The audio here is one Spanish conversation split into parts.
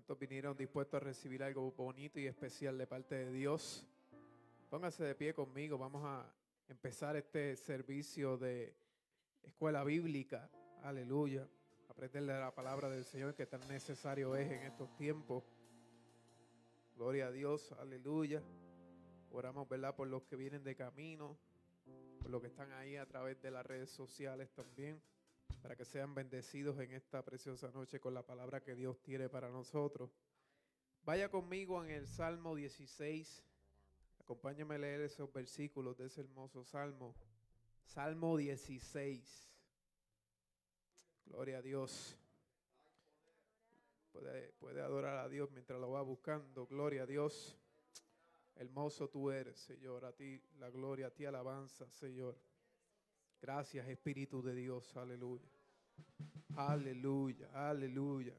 ¿Cuántos vinieron dispuestos a recibir algo bonito y especial de parte de Dios? Póngase de pie conmigo. Vamos a empezar este servicio de escuela bíblica. Aleluya. Aprenderle la palabra del Señor que tan necesario es en estos tiempos. Gloria a Dios. Aleluya. Oramos, ¿verdad?, por los que vienen de camino, por los que están ahí a través de las redes sociales también, para que sean bendecidos en esta preciosa noche con la palabra que Dios tiene para nosotros. Vaya conmigo en el Salmo 16. Acompáñame a leer esos versículos de ese hermoso Salmo. Salmo 16. Gloria a Dios. Puede adorar a Dios mientras lo va buscando. Gloria a Dios. Hermoso tú eres, Señor. A ti la gloria, a ti alabanza, Señor. Gracias, Espíritu de Dios. Aleluya. Aleluya, aleluya.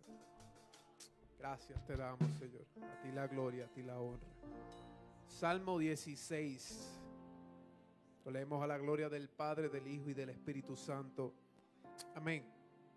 Gracias te damos, Señor. A ti la gloria, a ti la honra. Salmo 16. Lo leemos a la gloria del Padre, del Hijo y del Espíritu Santo. Amén.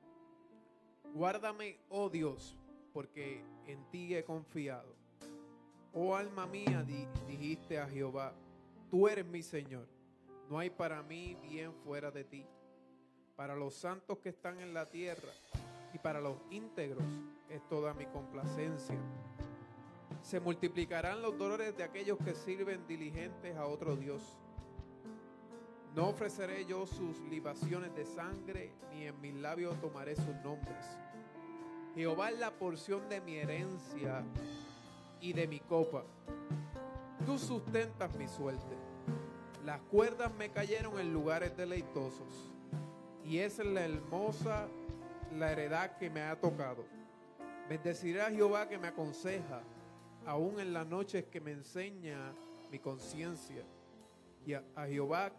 Guárdame, oh Dios, porque en ti he confiado. Oh alma mía, dijiste a Jehová, tú eres mi Señor. No hay para mí bien fuera de ti. Para los santos que están en la tierra y para los íntegros es toda mi complacencia. Se multiplicarán los dolores de aquellos que sirven diligentes a otro Dios. No ofreceré yo sus libaciones de sangre, ni en mis labios tomaré sus nombres. Jehová es la porción de mi herencia y de mi copa. Tú sustentas mi suerte. Las cuerdas me cayeron en lugares deleitosos, y esa es la hermosa la heredad que me ha tocado. Bendeciré a Jehová que me aconseja, aún en las noches que me enseña mi conciencia. Y a Jehová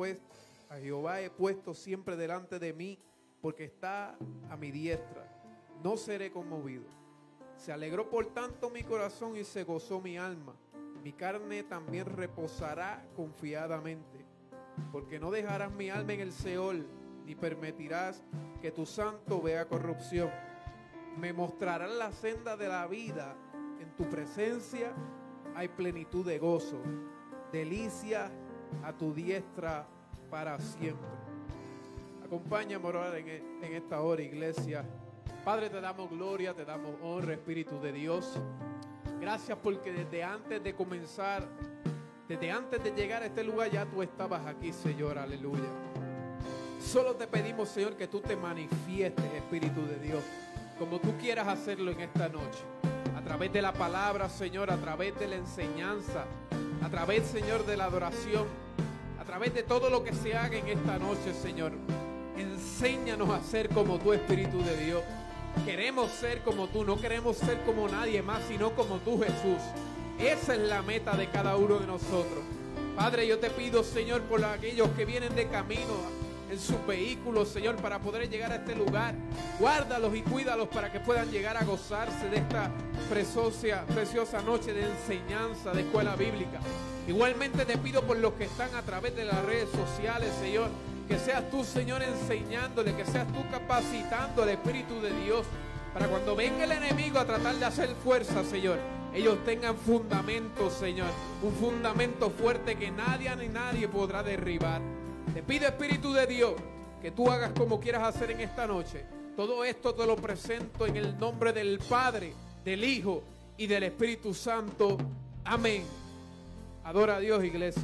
he puesto siempre delante de mí, porque está a mi diestra. No seré conmovido. Se alegró por tanto mi corazón y se gozó mi alma. Mi carne también reposará confiadamente, porque no dejarás mi alma en el Seol, ni permitirás que tu santo vea corrupción. Me mostrarás la senda de la vida. En tu presencia hay plenitud de gozo, delicia a tu diestra para siempre. Acompáñame a orar en esta hora, iglesia. Padre, te damos gloria, te damos honra, Espíritu de Dios. Gracias porque desde antes de comenzar, desde antes de llegar a este lugar, ya tú estabas aquí, Señor, aleluya. Solo te pedimos, Señor, que tú te manifiestes, Espíritu de Dios, como tú quieras hacerlo en esta noche. A través de la palabra, Señor, a través de la enseñanza, a través, Señor, de la adoración, a través de todo lo que se haga en esta noche, Señor. Enséñanos a ser como tú, Espíritu de Dios. Queremos ser como tú, no queremos ser como nadie más, sino como tú, Jesús. Esa es la meta de cada uno de nosotros. Padre, yo te pido, Señor, por aquellos que vienen de camino en sus vehículos, Señor, para poder llegar a este lugar. Guárdalos y cuídalos para que puedan llegar a gozarse de esta preciosa noche de enseñanza, de escuela bíblica. Igualmente te pido por los que están a través de las redes sociales, Señor, que seas tú, Señor, enseñándole, que seas tú capacitando al Espíritu de Dios, para cuando venga el enemigo a tratar de hacer fuerza, Señor, ellos tengan fundamento, Señor, un fundamento fuerte que nadie ni nadie podrá derribar. Te pido, Espíritu de Dios, que tú hagas como quieras hacer en esta noche. Todo esto te lo presento en el nombre del Padre, del Hijo y del Espíritu Santo. Amén. Adora a Dios, iglesia.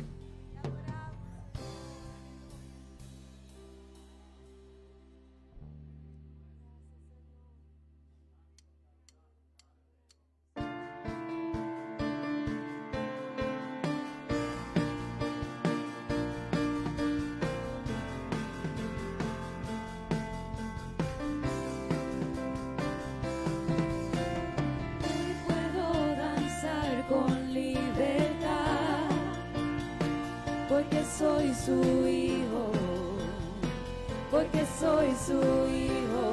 Soy su hijo, porque soy su hijo.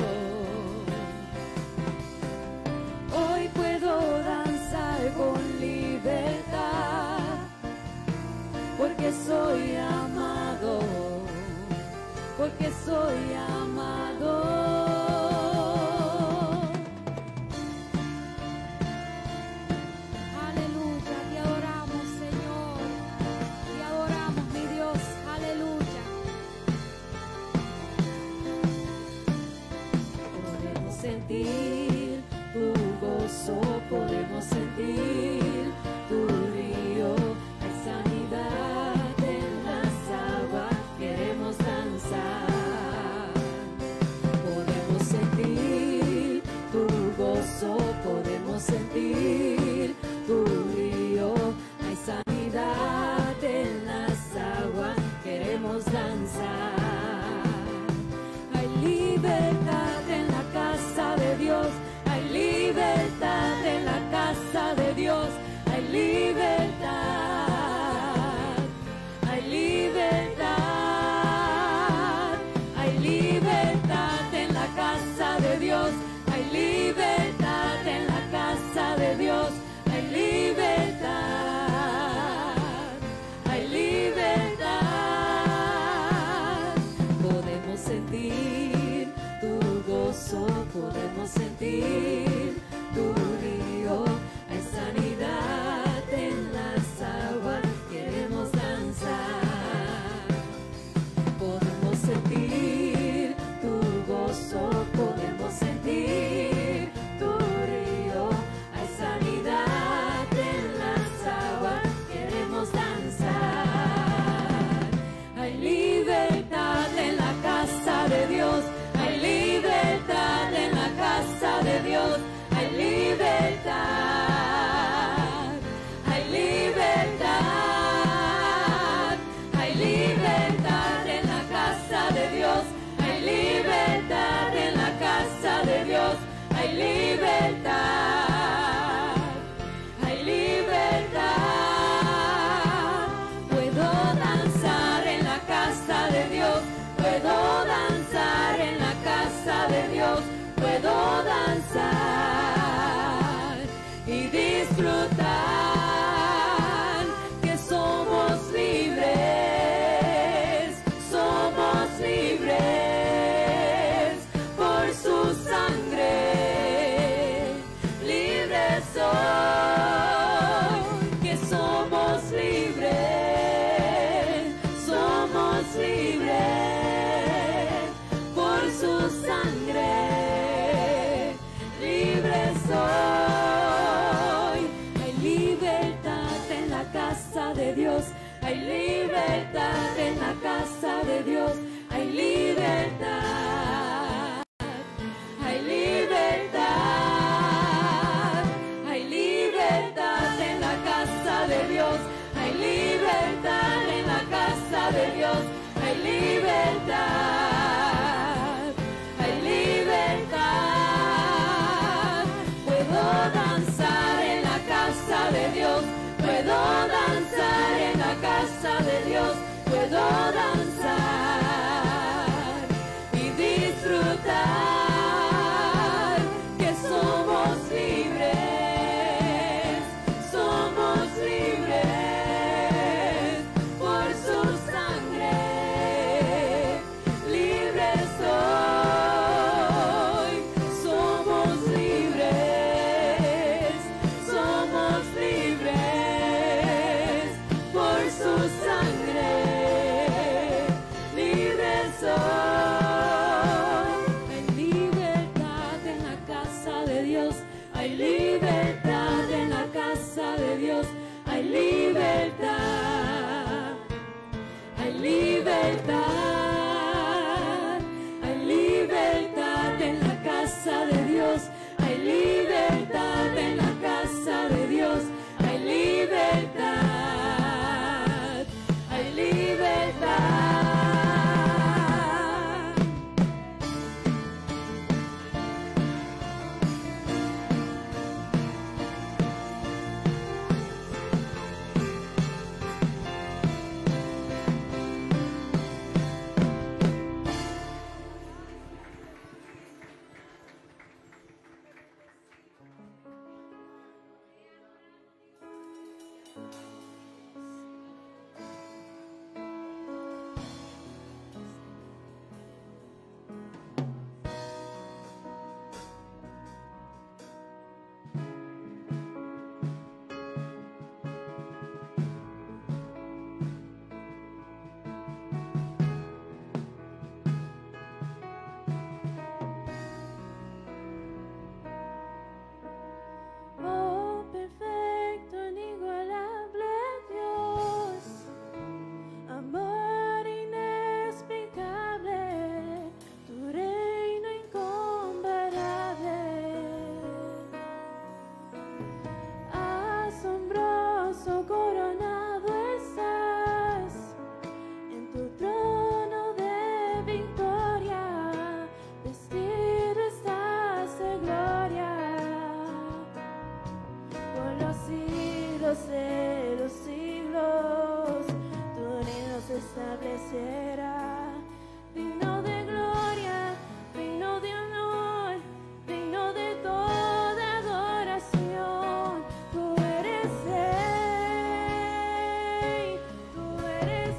Hoy puedo danzar con libertad, porque soy amado, porque soy amado. queremos danzar. Hay libertad en la casa de Dios, hay libertad en la casa de Dios, hay libertad, hay libertad, hay libertad en la casa de Dios, hay libertad en la casa de Dios, hay libertad, hay libertad. Podemos sentir tu gozo, podemos sentir tu río, hay sanidad en las aguas, queremos danzar. Podemos sentir tu gozo, podemos sentir tu río, hay sanidad en las aguas, queremos danzar. Hay libertad en la casa de Dios, hay libertad en la casa de Dios, hay libertad, hay libertad, hay libertad en la casa de Dios, hay libertad en la casa de Dios, hay libertad, hay libertad. Puedo danzar en la casa de Dios, puedo danzar en la casa de Dios, puedo danzar y disfrutar que somos libres por su sangre, libres soy, que somos libres por su sangre, libres soy. Hay libertad en la casa de Dios, hay libertad en la casa de Dios, hay libertad, hay libertad, hay libertad en la casa de Dios, hay libertad en la casa de Dios, hay libertad, hay libertad. Puedo danzar en la casa de Dios, puedo danzar en la casa de Dios, puedo danzar y establecerá, digno de gloria, digno de honor, digno de toda adoración. Tú eres rey, tú eres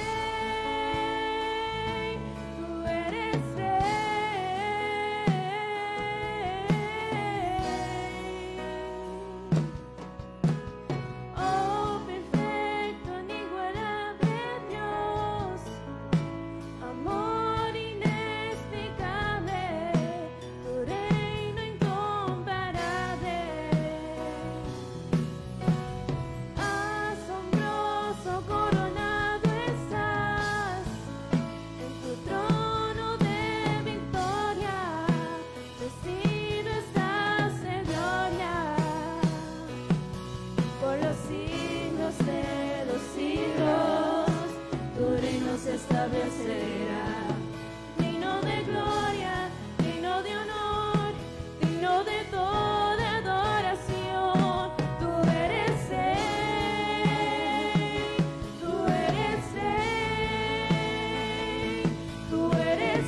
rey, tú eres rey. Oh, perfecto, inigualable Dios, amor inexplicable, tu reino incomparable. Asombroso, coronado estás en tu trono de victoria, vestido estás de gloria. Por los siglos de los siglos, tu reino se establecerá. Digno de gloria, digno de honor, digno de toda adoración. Tú eres rey, tú eres rey, tú eres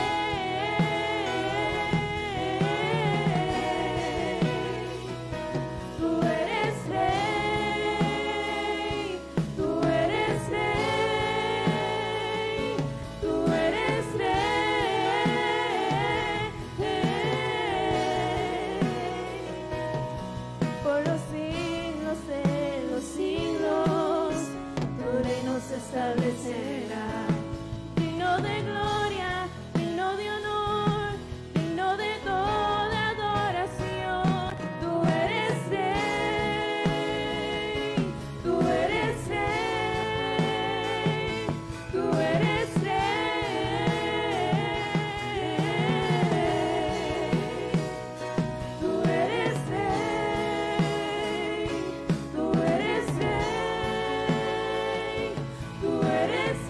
rey. Tú eres rey, tú eres rey, tú eres rey. Por los siglos de los siglos, tu reino se establecerá. Digno de gloria, digno de honor, digno de toda adoración. Tú eres rey, tú eres rey, tú eres rey. Tú eres rey, tú eres rey, tú eres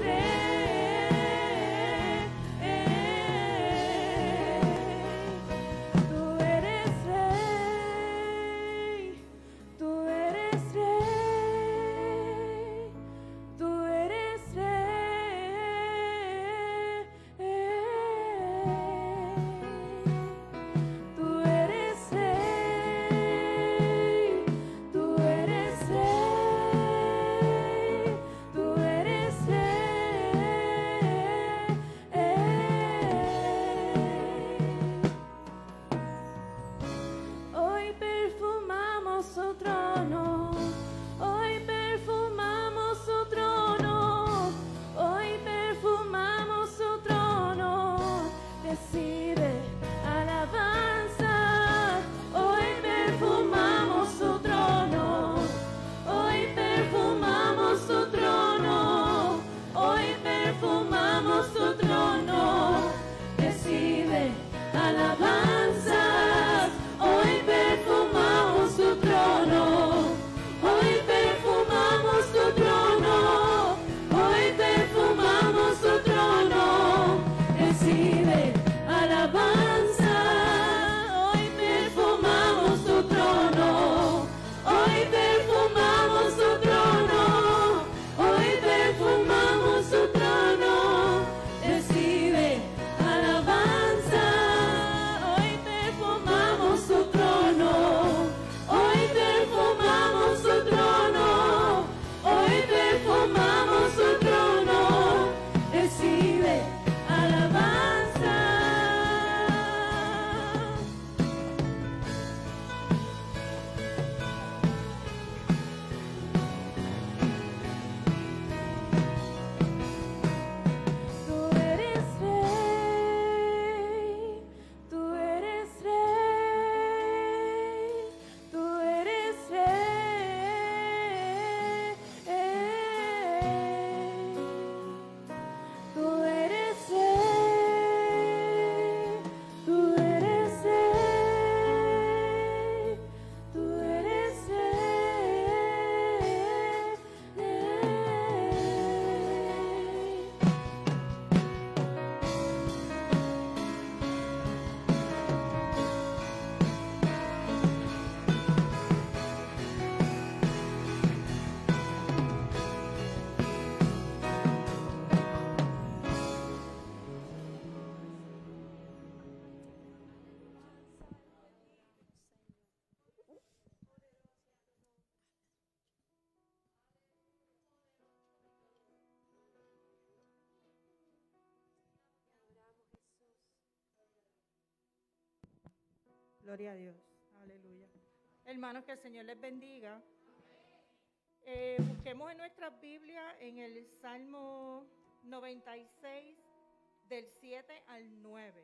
Gloria a Dios. Aleluya. Hermanos, que el Señor les bendiga. Busquemos en nuestras Biblias en el Salmo 96, del 7 al 9.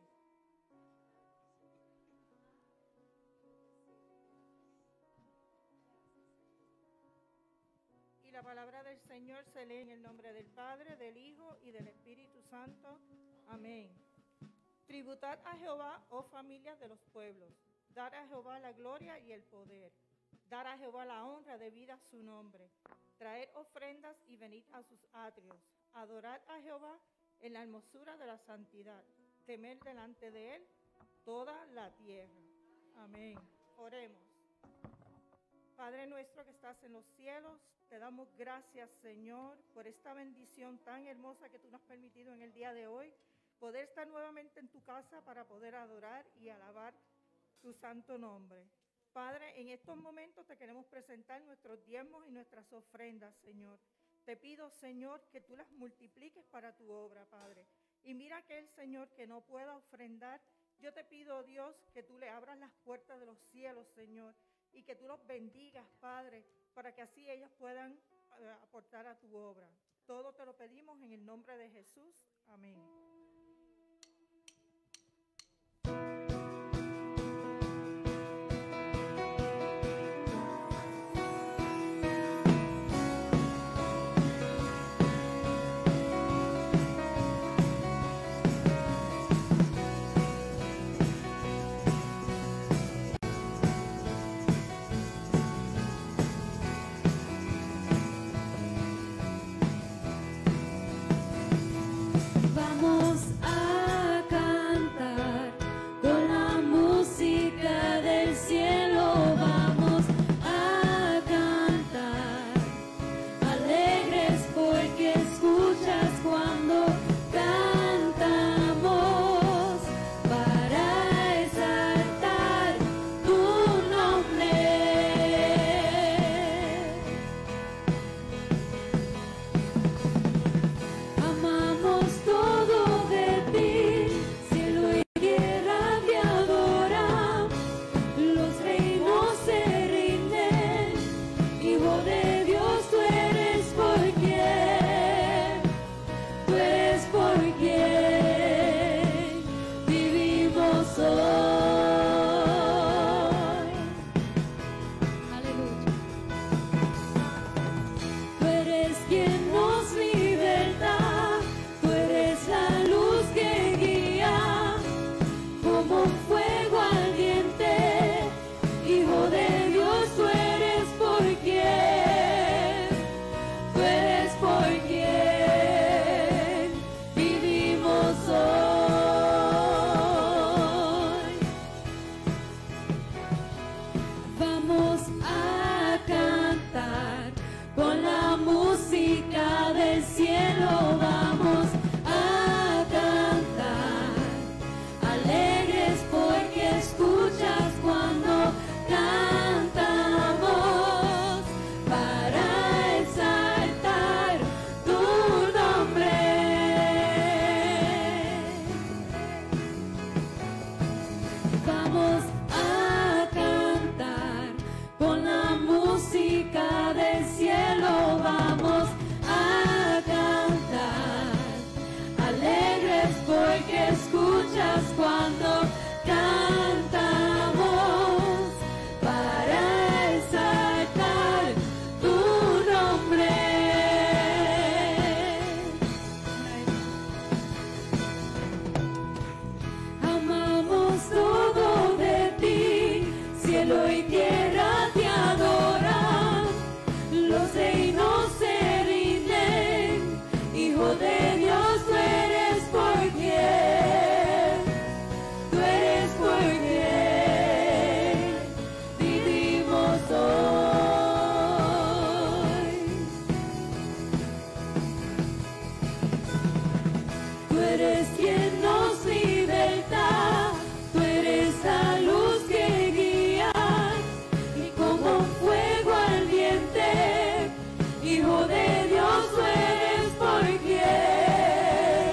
Y la palabra del Señor se lee en el nombre del Padre, del Hijo y del Espíritu Santo. Amén. Tributad a Jehová, oh familias de los pueblos. Dar a Jehová la gloria y el poder. Dar a Jehová la honra debida a su nombre. Traed ofrendas y venid a sus atrios. Adorad a Jehová en la hermosura de la santidad. Temed delante de él toda la tierra. Amén. Oremos. Padre nuestro que estás en los cielos, te damos gracias, Señor, por esta bendición tan hermosa que tú nos has permitido en el día de hoy, poder estar nuevamente en tu casa para poder adorar y alabar tu santo nombre. Padre, en estos momentos te queremos presentar nuestros diezmos y nuestras ofrendas, Señor. Te pido, Señor, que tú las multipliques para tu obra, Padre. Y mira aquel, Señor, que no pueda ofrendar. Yo te pido, Dios, que tú le abras las puertas de los cielos, Señor, y que tú los bendigas, Padre, para que así ellos puedan aportar a tu obra. Todo te lo pedimos en el nombre de Jesús. Amén.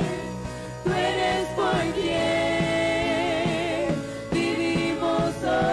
Tú eres por quien vivimos hoy.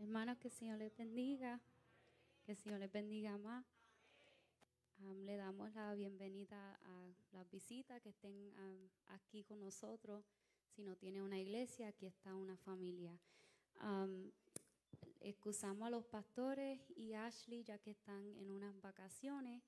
Hermanos, que el Señor les bendiga, que el Señor les bendiga más. Le damos la bienvenida a las visitas que estén aquí con nosotros. Si no tiene una iglesia, aquí está una familia. Excusamos a los pastores y Ashley ya que están en unas vacaciones.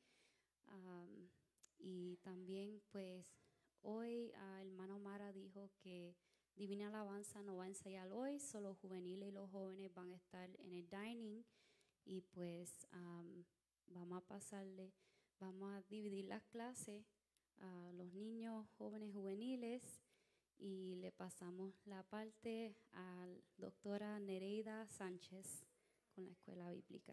Y también pues hoy hermano Mara dijo que Divina Alabanza no va a ensayar hoy, solo los juveniles y los jóvenes van a estar en el dining y pues vamos a dividir las clases a los niños, jóvenes, juveniles y le pasamos la parte a la doctora Nereida Sánchez con la Escuela Bíblica.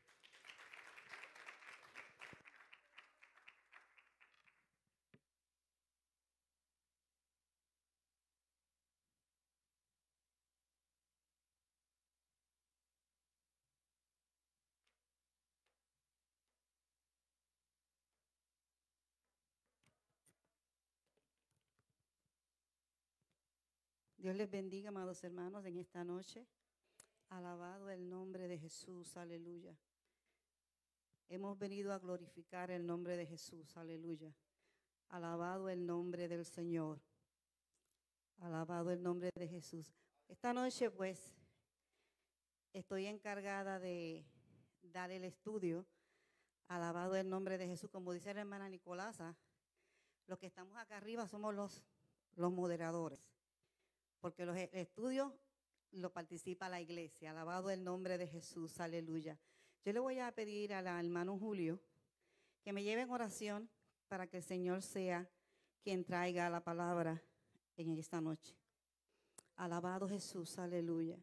Dios les bendiga, amados hermanos, en esta noche. Alabado el nombre de Jesús, aleluya. Hemos venido a glorificar el nombre de Jesús, aleluya. Alabado el nombre del Señor. Alabado el nombre de Jesús. Esta noche, pues, estoy encargada de dar el estudio. Alabado el nombre de Jesús. Como dice la hermana Nicolasa, los que estamos acá arriba somos los moderadores. Porque los estudios lo participa la iglesia. Alabado el nombre de Jesús, aleluya. Yo le voy a pedir al hermano Julio que me lleve en oración para que el Señor sea quien traiga la palabra en esta noche. Alabado Jesús, aleluya.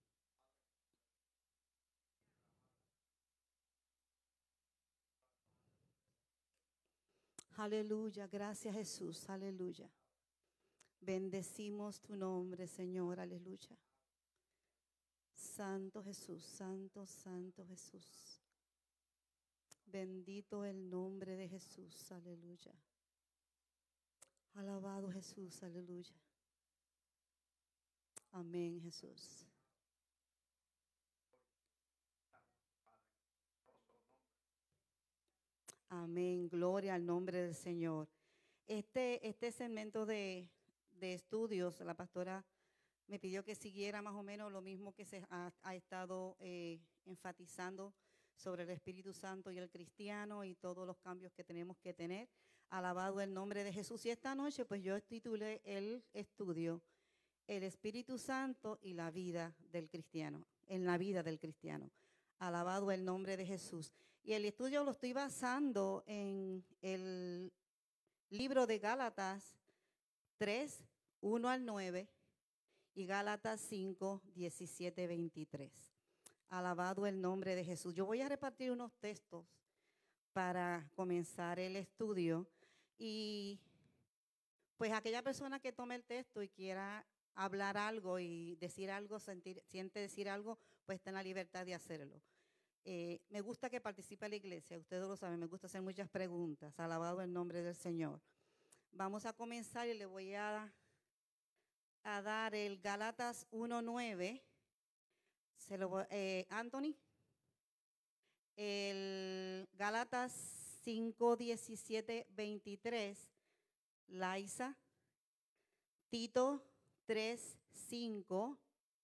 Aleluya, gracias Jesús, aleluya. Bendecimos tu nombre, Señor, aleluya. Santo Jesús, santo, santo Jesús. Bendito el nombre de Jesús, aleluya. Alabado Jesús, aleluya. Amén, Jesús. Amén, gloria al nombre del Señor. Este segmento de estudios, la pastora me pidió que siguiera más o menos lo mismo que se ha estado enfatizando sobre el Espíritu Santo y el cristiano y todos los cambios que tenemos que tener. Alabado el nombre de Jesús. Y esta noche pues yo titulé el estudio El Espíritu Santo y la vida del cristiano, en la vida del cristiano. Alabado el nombre de Jesús. Y el estudio lo estoy basando en el libro de Gálatas 3, 1 al 9 y Gálatas 5, 17, 23. Alabado el nombre de Jesús. Yo voy a repartir unos textos para comenzar el estudio y pues aquella persona que tome el texto y quiera hablar algo y decir algo, siente decir algo, pues está en la libertad de hacerlo. Me gusta que participe la iglesia, ustedes lo saben, me gusta hacer muchas preguntas. Alabado el nombre del Señor. Vamos a comenzar y le voy a dar el Gálatas 1:9. Anthony. El Gálatas 5:17, 23. Laisa. Tito 3:5.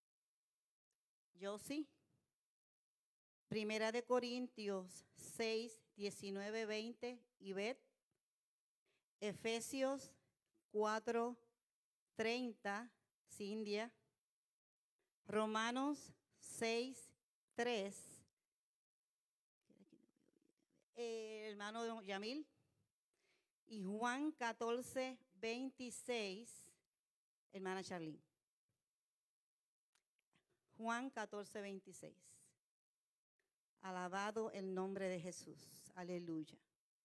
Josie. Primera de Corintios 6, 19, 20. Ivette. Efesios 4, 30, Cindia. Romanos 6, 3. Hermano Yamil. Y Juan 14, 26, hermana Charlene. Juan 14, 26. Alabado el nombre de Jesús. Aleluya.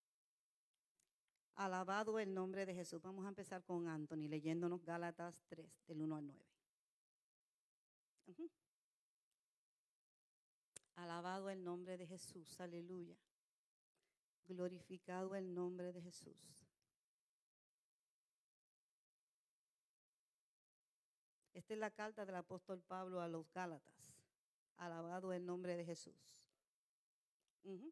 Alabado el nombre de Jesús. Vamos a empezar con Anthony, leyéndonos Gálatas 3, del 1 al 9. Alabado el nombre de Jesús. Aleluya. Glorificado el nombre de Jesús. Esta es la carta del apóstol Pablo a los Gálatas. Alabado el nombre de Jesús. Ujú.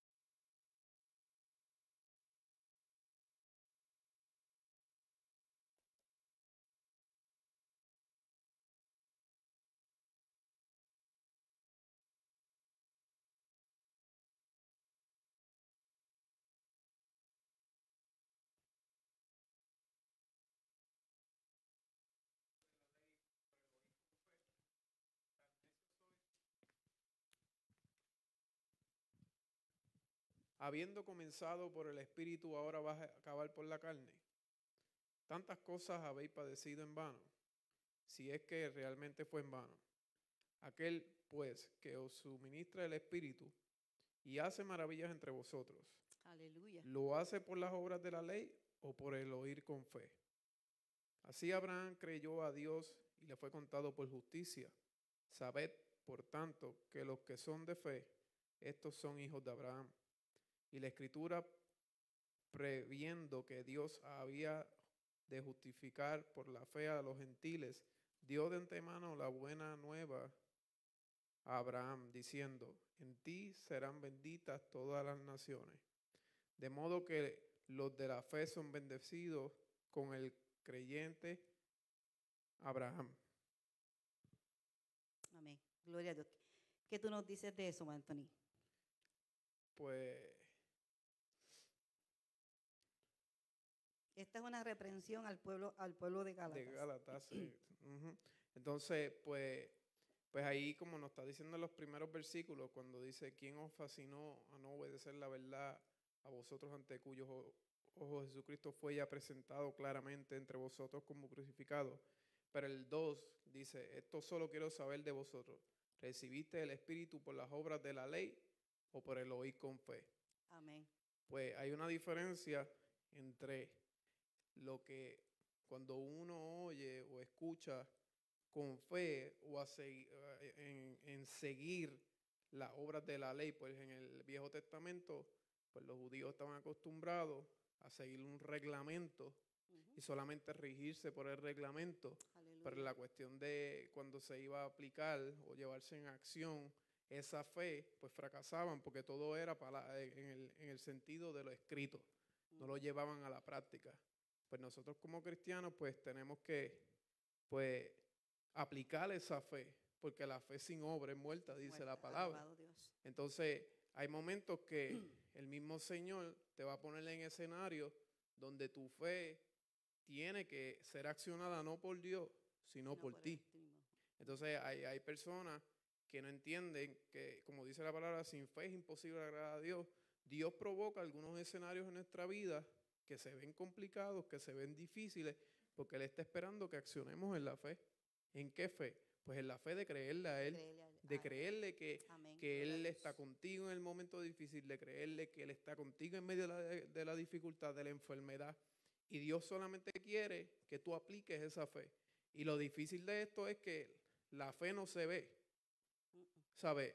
Habiendo comenzado por el Espíritu, ahora vas a acabar por la carne. Tantas cosas habéis padecido en vano, si es que realmente fue en vano. Aquel, pues, que os suministra el Espíritu y hace maravillas entre vosotros, Aleluya. ¿lo hace por las obras de la ley o por el oír con fe? Así Abraham creyó a Dios y le fue contado por justicia. Sabed, por tanto, que los que son de fe, estos son hijos de Abraham. Y la Escritura, previendo que Dios había de justificar por la fe a los gentiles, dio de antemano la buena nueva a Abraham, diciendo, en ti serán benditas todas las naciones. De modo que los de la fe son bendecidos con el creyente Abraham. Amén. Gloria a Dios. ¿Qué tú nos dices de eso, Anthony? Pues Esta es una reprensión al pueblo de Gálatas. de Gálatas. Ujú. Entonces, pues ahí como nos está diciendo en los primeros versículos, cuando dice, ¿quién os fascinó a no obedecer la verdad a vosotros ante cuyos ojos Jesucristo fue ya presentado claramente entre vosotros como crucificado? Pero el 2 dice, esto solo quiero saber de vosotros. ¿Recibiste el Espíritu por las obras de la ley o por el oír con fe? Amén. Pues hay una diferencia entre lo que cuando uno oye o escucha con fe o en seguir las obras de la ley, pues en el Viejo Testamento, pues los judíos estaban acostumbrados a seguir un reglamento y solamente regirse por el reglamento. Aleluya. Pero la cuestión de cuando se iba a aplicar o llevarse en acción esa fe, pues fracasaban porque todo era en el sentido de lo escrito, no lo llevaban a la práctica. Pues nosotros como cristianos pues tenemos que pues aplicar esa fe, porque la fe sin obra es muerta, dice Muerta. la palabra. Alabado Dios. Entonces hay momentos que el mismo Señor te va a poner en escenario donde tu fe tiene que ser accionada no por Dios, sino por ti. mismo. Entonces hay personas que no entienden que, como dice la palabra, sin fe es imposible agradar a Dios. Dios provoca algunos escenarios en nuestra vida que se ven complicados, que se ven difíciles, porque Él está esperando que accionemos en la fe. ¿En qué fe? Pues en la fe de creerle a Él, de creerle que Amén. Él Gloria a Dios. está contigo en el momento difícil, de creerle que Él está contigo en medio de la dificultad, de la enfermedad. Y Dios solamente quiere que tú apliques esa fe. Y lo difícil de esto es que la fe no se ve. ¿Sabe?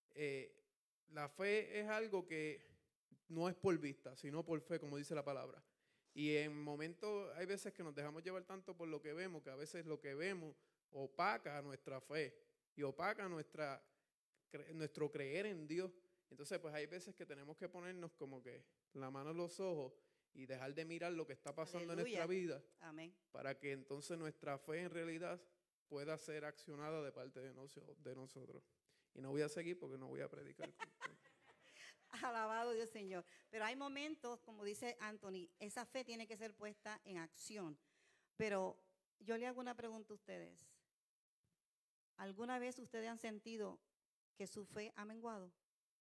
La fe es algo que no es por vista, sino por fe, como dice la palabra. Y en momentos, hay veces que nos dejamos llevar tanto por lo que vemos, que a veces lo que vemos opaca nuestra fe y opaca nuestro creer en Dios. Entonces, pues hay veces que tenemos que ponernos como que la mano en los ojos y dejar de mirar lo que está pasando Aleluya. en nuestra vida, Amén. para que entonces nuestra fe en realidad pueda ser accionada de parte de nosotros. Y no voy a seguir porque no voy a predicar. Alabado Dios, Señor. Pero hay momentos, como dice Anthony, esa fe tiene que ser puesta en acción. Pero yo le hago una pregunta a ustedes. ¿Alguna vez ustedes han sentido que su fe ha menguado?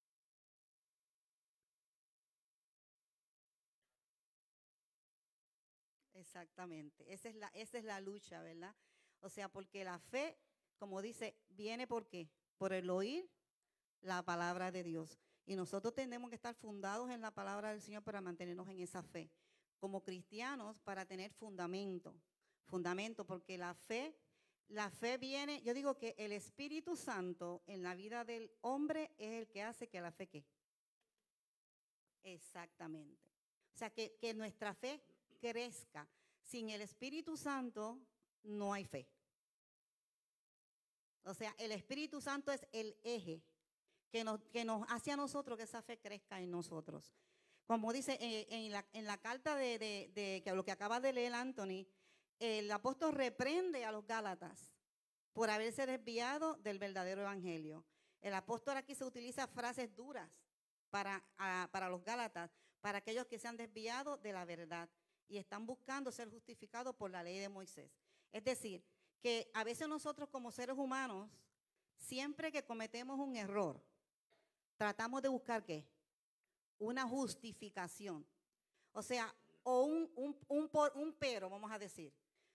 Exactamente. Esa es la lucha, ¿verdad? O sea, porque la fe, como dice, viene ¿por qué? Por el oír la palabra de Dios. Y nosotros tenemos que estar fundados en la palabra del Señor para mantenernos en esa fe. Como cristianos, para tener fundamento, porque la fe viene, yo digo que el Espíritu Santo en la vida del hombre es el que hace que la fe ¿qué? Exactamente. O sea, que nuestra fe crezca. Sin el Espíritu Santo no hay fe. O sea, el Espíritu Santo es el eje que nos hace a nosotros que esa fe crezca en nosotros. Como dice en la carta de lo que acaba de leer Anthony, el apóstol reprende a los Gálatas por haberse desviado del verdadero evangelio. El apóstol aquí se utiliza frases duras para los Gálatas, para aquellos que se han desviado de la verdad y están buscando ser justificados por la ley de Moisés. Es decir, que a veces nosotros como seres humanos, siempre que cometemos un error, tratamos de buscar ¿qué? Una justificación. O sea, o un pero, vamos a decir.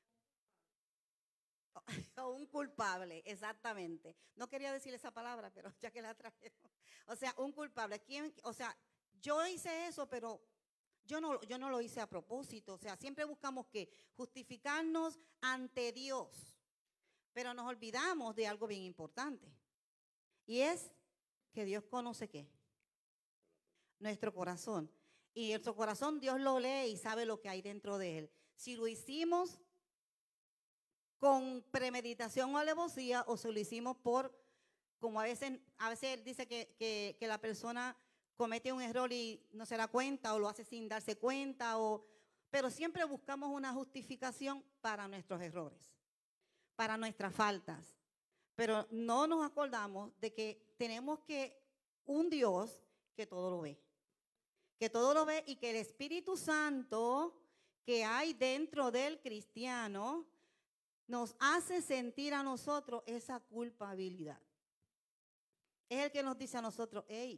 O un culpable, exactamente. No quería decir esa palabra, pero ya que la trajeron. O sea, un culpable. O sea, yo hice eso, pero yo no lo hice a propósito. O sea, siempre buscamos que justificarnos ante Dios. Pero nos olvidamos de algo bien importante. Y es que Dios conoce ¿qué? Nuestro corazón. Y nuestro corazón Dios lo lee y sabe lo que hay dentro de él. Si lo hicimos con premeditación o alevosía, o si lo hicimos como a veces él dice que la persona comete un error y no se da cuenta, o lo hace sin darse cuenta, pero siempre buscamos una justificación para nuestros errores, para nuestras faltas. Pero no nos acordamos de que tenemos un Dios que todo lo ve. Que todo lo ve y que el Espíritu Santo que hay dentro del cristiano nos hace sentir a nosotros esa culpabilidad. Es el que nos dice a nosotros, hey,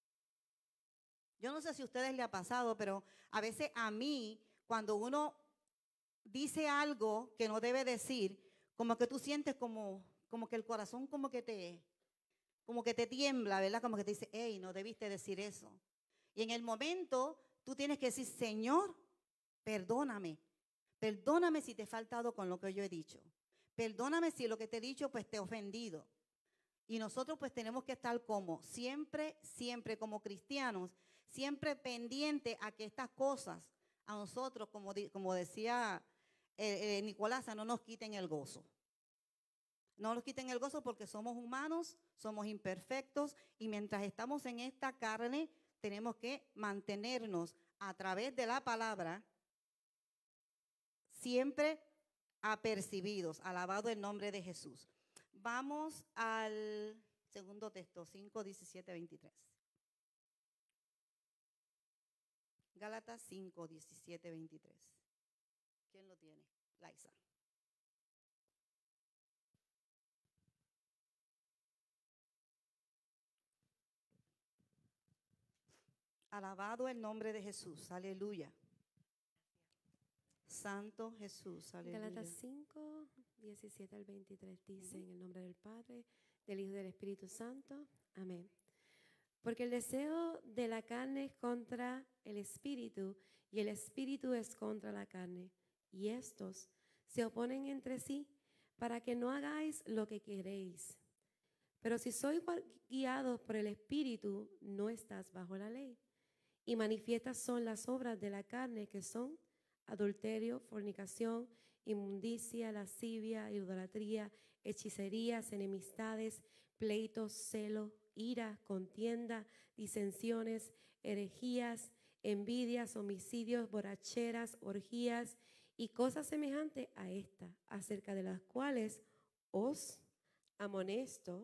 yo no sé si a ustedes les ha pasado, pero a veces a mí, cuando uno dice algo que no debe decir, como que tú sientes como que el corazón como que te tiembla, ¿verdad? Como que te dice, hey, no debiste decir eso. Y en el momento tú tienes que decir, Señor, perdóname. Perdóname si te he faltado con lo que yo he dicho. Perdóname si lo que te he dicho pues te he ofendido. Y nosotros pues tenemos que estar como siempre como cristianos, siempre pendientes a que estas cosas a nosotros, como decía Nicolás, no nos quiten el gozo. No nos quiten el gozo porque somos humanos, somos imperfectos y mientras estamos en esta carne tenemos que mantenernos a través de la palabra siempre apercibidos. Alabado el nombre de Jesús. Vamos al segundo texto, 5, 17, 23. Gálatas 5, 17, 23. ¿Quién lo tiene? Laisa. Alabado el nombre de Jesús. Aleluya. Santo Jesús, aleluya. Gálatas 5, 17 al 23 dice, en el nombre del Padre, del Hijo y del Espíritu Santo. Amén. Porque el deseo de la carne es contra el Espíritu, y el Espíritu es contra la carne. Y estos se oponen entre sí, para que no hagáis lo que queréis. Pero si sois guiados por el Espíritu, no estás bajo la ley. Y manifiestas son las obras de la carne, que son adulterio, fornicación, inmundicia, lascivia, idolatría, hechicerías, enemistades, pleitos, celo, ira, contienda, disensiones, herejías, envidias, homicidios, borracheras, orgías y cosas semejantes a esta, acerca de las cuales os amonesto,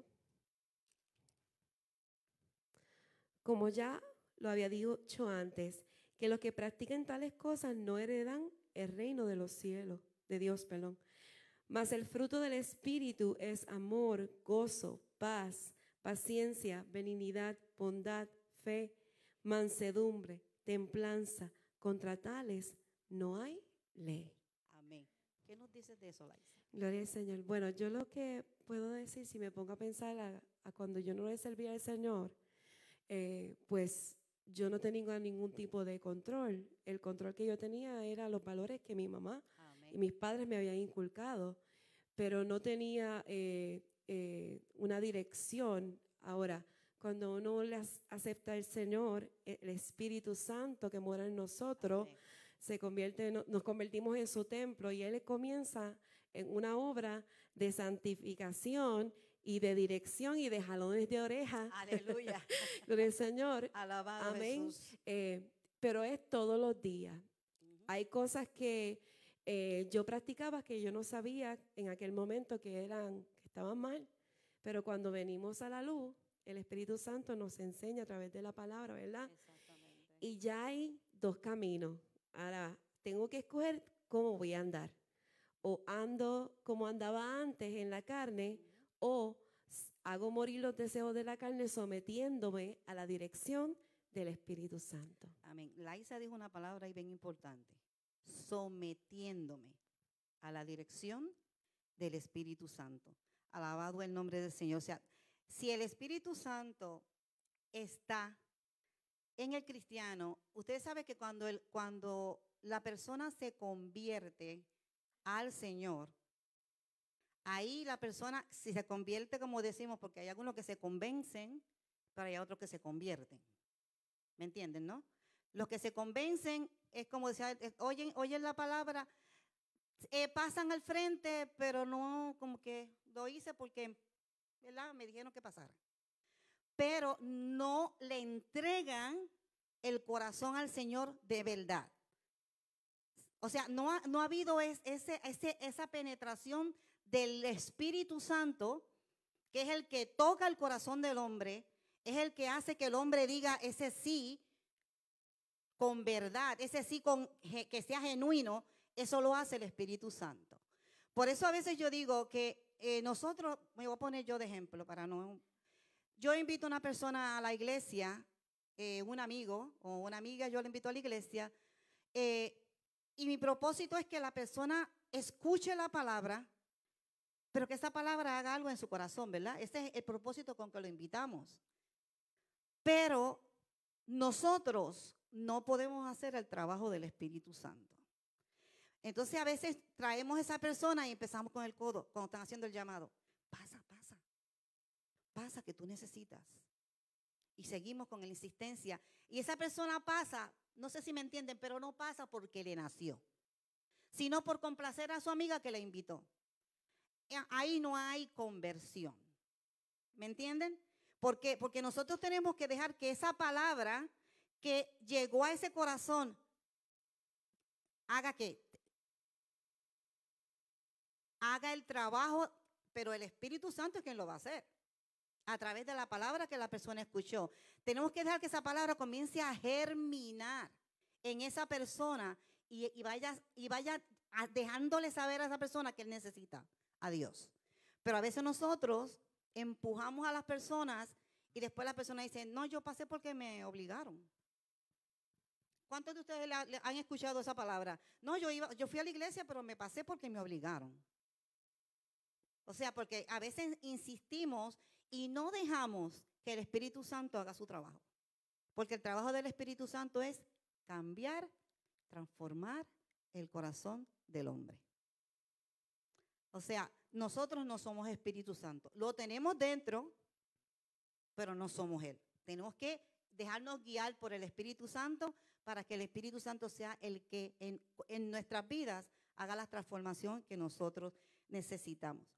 como ya lo había dicho antes, que los que practiquen tales cosas no heredan el reino de los cielos, de Dios, perdón. Mas el fruto del Espíritu es amor, gozo, paz, paciencia, benignidad, bondad, fe, mansedumbre, templanza. Contra tales no hay ley. Amén. ¿Qué nos dices de eso, Laisa? Gloria al Señor. Bueno, yo lo que puedo decir, si me pongo a pensar a cuando yo no le servía al Señor, pues yo no tenía ningún tipo de control. El control que yo tenía era los valores que mi mamá y mis padres me habían inculcado, pero no tenía una dirección. Ahora, cuando uno le acepta al Señor, el Espíritu Santo que mora en nosotros, nos convertimos en su templo y Él comienza en una obra de santificación y de dirección y de jalones de oreja. Aleluya. Gloria al Señor. Alabado Amén. Jesús. Pero es todos los días. Ujú. Hay cosas que yo practicaba que yo no sabía en aquel momento que estaban mal. Pero cuando venimos a la luz, el Espíritu Santo nos enseña a través de la palabra, ¿verdad? Exactamente. Y ya hay dos caminos. Ahora, tengo que escoger cómo voy a andar. O ando como andaba antes en la carne, o hago morir los deseos de la carne sometiéndome a la dirección del Espíritu Santo. Amén. Laisa dijo una palabra ahí bien importante. Sometiéndome a la dirección del Espíritu Santo. Alabado el nombre del Señor. O sea, si el Espíritu Santo está en el cristiano, usted sabe que cuando la persona se convierte al Señor, ahí la persona, si se convierte, como decimos, porque hay algunos que se convencen, pero hay otros que se convierten. ¿Me entienden, no? Los que se convencen es como decía, oyen la palabra, pasan al frente, pero no, como que lo hice porque, ¿verdad? Me dijeron que pasara. Pero no le entregan el corazón al Señor de verdad. O sea, no ha habido esa penetración del Espíritu Santo, que es el que toca el corazón del hombre, es el que hace que el hombre diga ese sí con verdad, ese sí que sea genuino. Eso lo hace el Espíritu Santo. Por eso a veces yo digo que nosotros, me voy a poner yo de ejemplo para no. Yo invito a una persona a la iglesia, un amigo o una amiga, yo le invito a la iglesia, y mi propósito es que la persona escuche la palabra, pero que esa palabra haga algo en su corazón, ¿verdad? Ese es el propósito con que lo invitamos. Pero nosotros no podemos hacer el trabajo del Espíritu Santo. Entonces a veces traemos a esa persona y empezamos con el codo, cuando están haciendo el llamado. Pasa que tú necesitas. Y seguimos con la insistencia. Y esa persona pasa, no sé si me entienden, pero no pasa porque le nació, sino por complacer a su amiga que le invitó. Ahí no hay conversión. ¿Me entienden? Porque nosotros tenemos que dejar que esa palabra que llegó a ese corazón haga el trabajo, pero el Espíritu Santo es quien lo va a hacer a través de la palabra que la persona escuchó. Tenemos que dejar que esa palabra comience a germinar en esa persona y vaya dejándole saber a esa persona que él necesita a Dios. Pero a veces nosotros empujamos a las personas y después las personas dicen, no, yo pasé porque me obligaron. ¿Cuántos de ustedes le han escuchado esa palabra? No, yo fui a la iglesia, pero me pasé porque me obligaron. O sea, porque a veces insistimos y no dejamos que el Espíritu Santo haga su trabajo. Porque el trabajo del Espíritu Santo es cambiar, transformar el corazón del hombre. O sea, nosotros no somos Espíritu Santo. Lo tenemos dentro, pero no somos Él. Tenemos que dejarnos guiar por el Espíritu Santo para que el Espíritu Santo sea el que en nuestras vidas haga la transformación que nosotros necesitamos.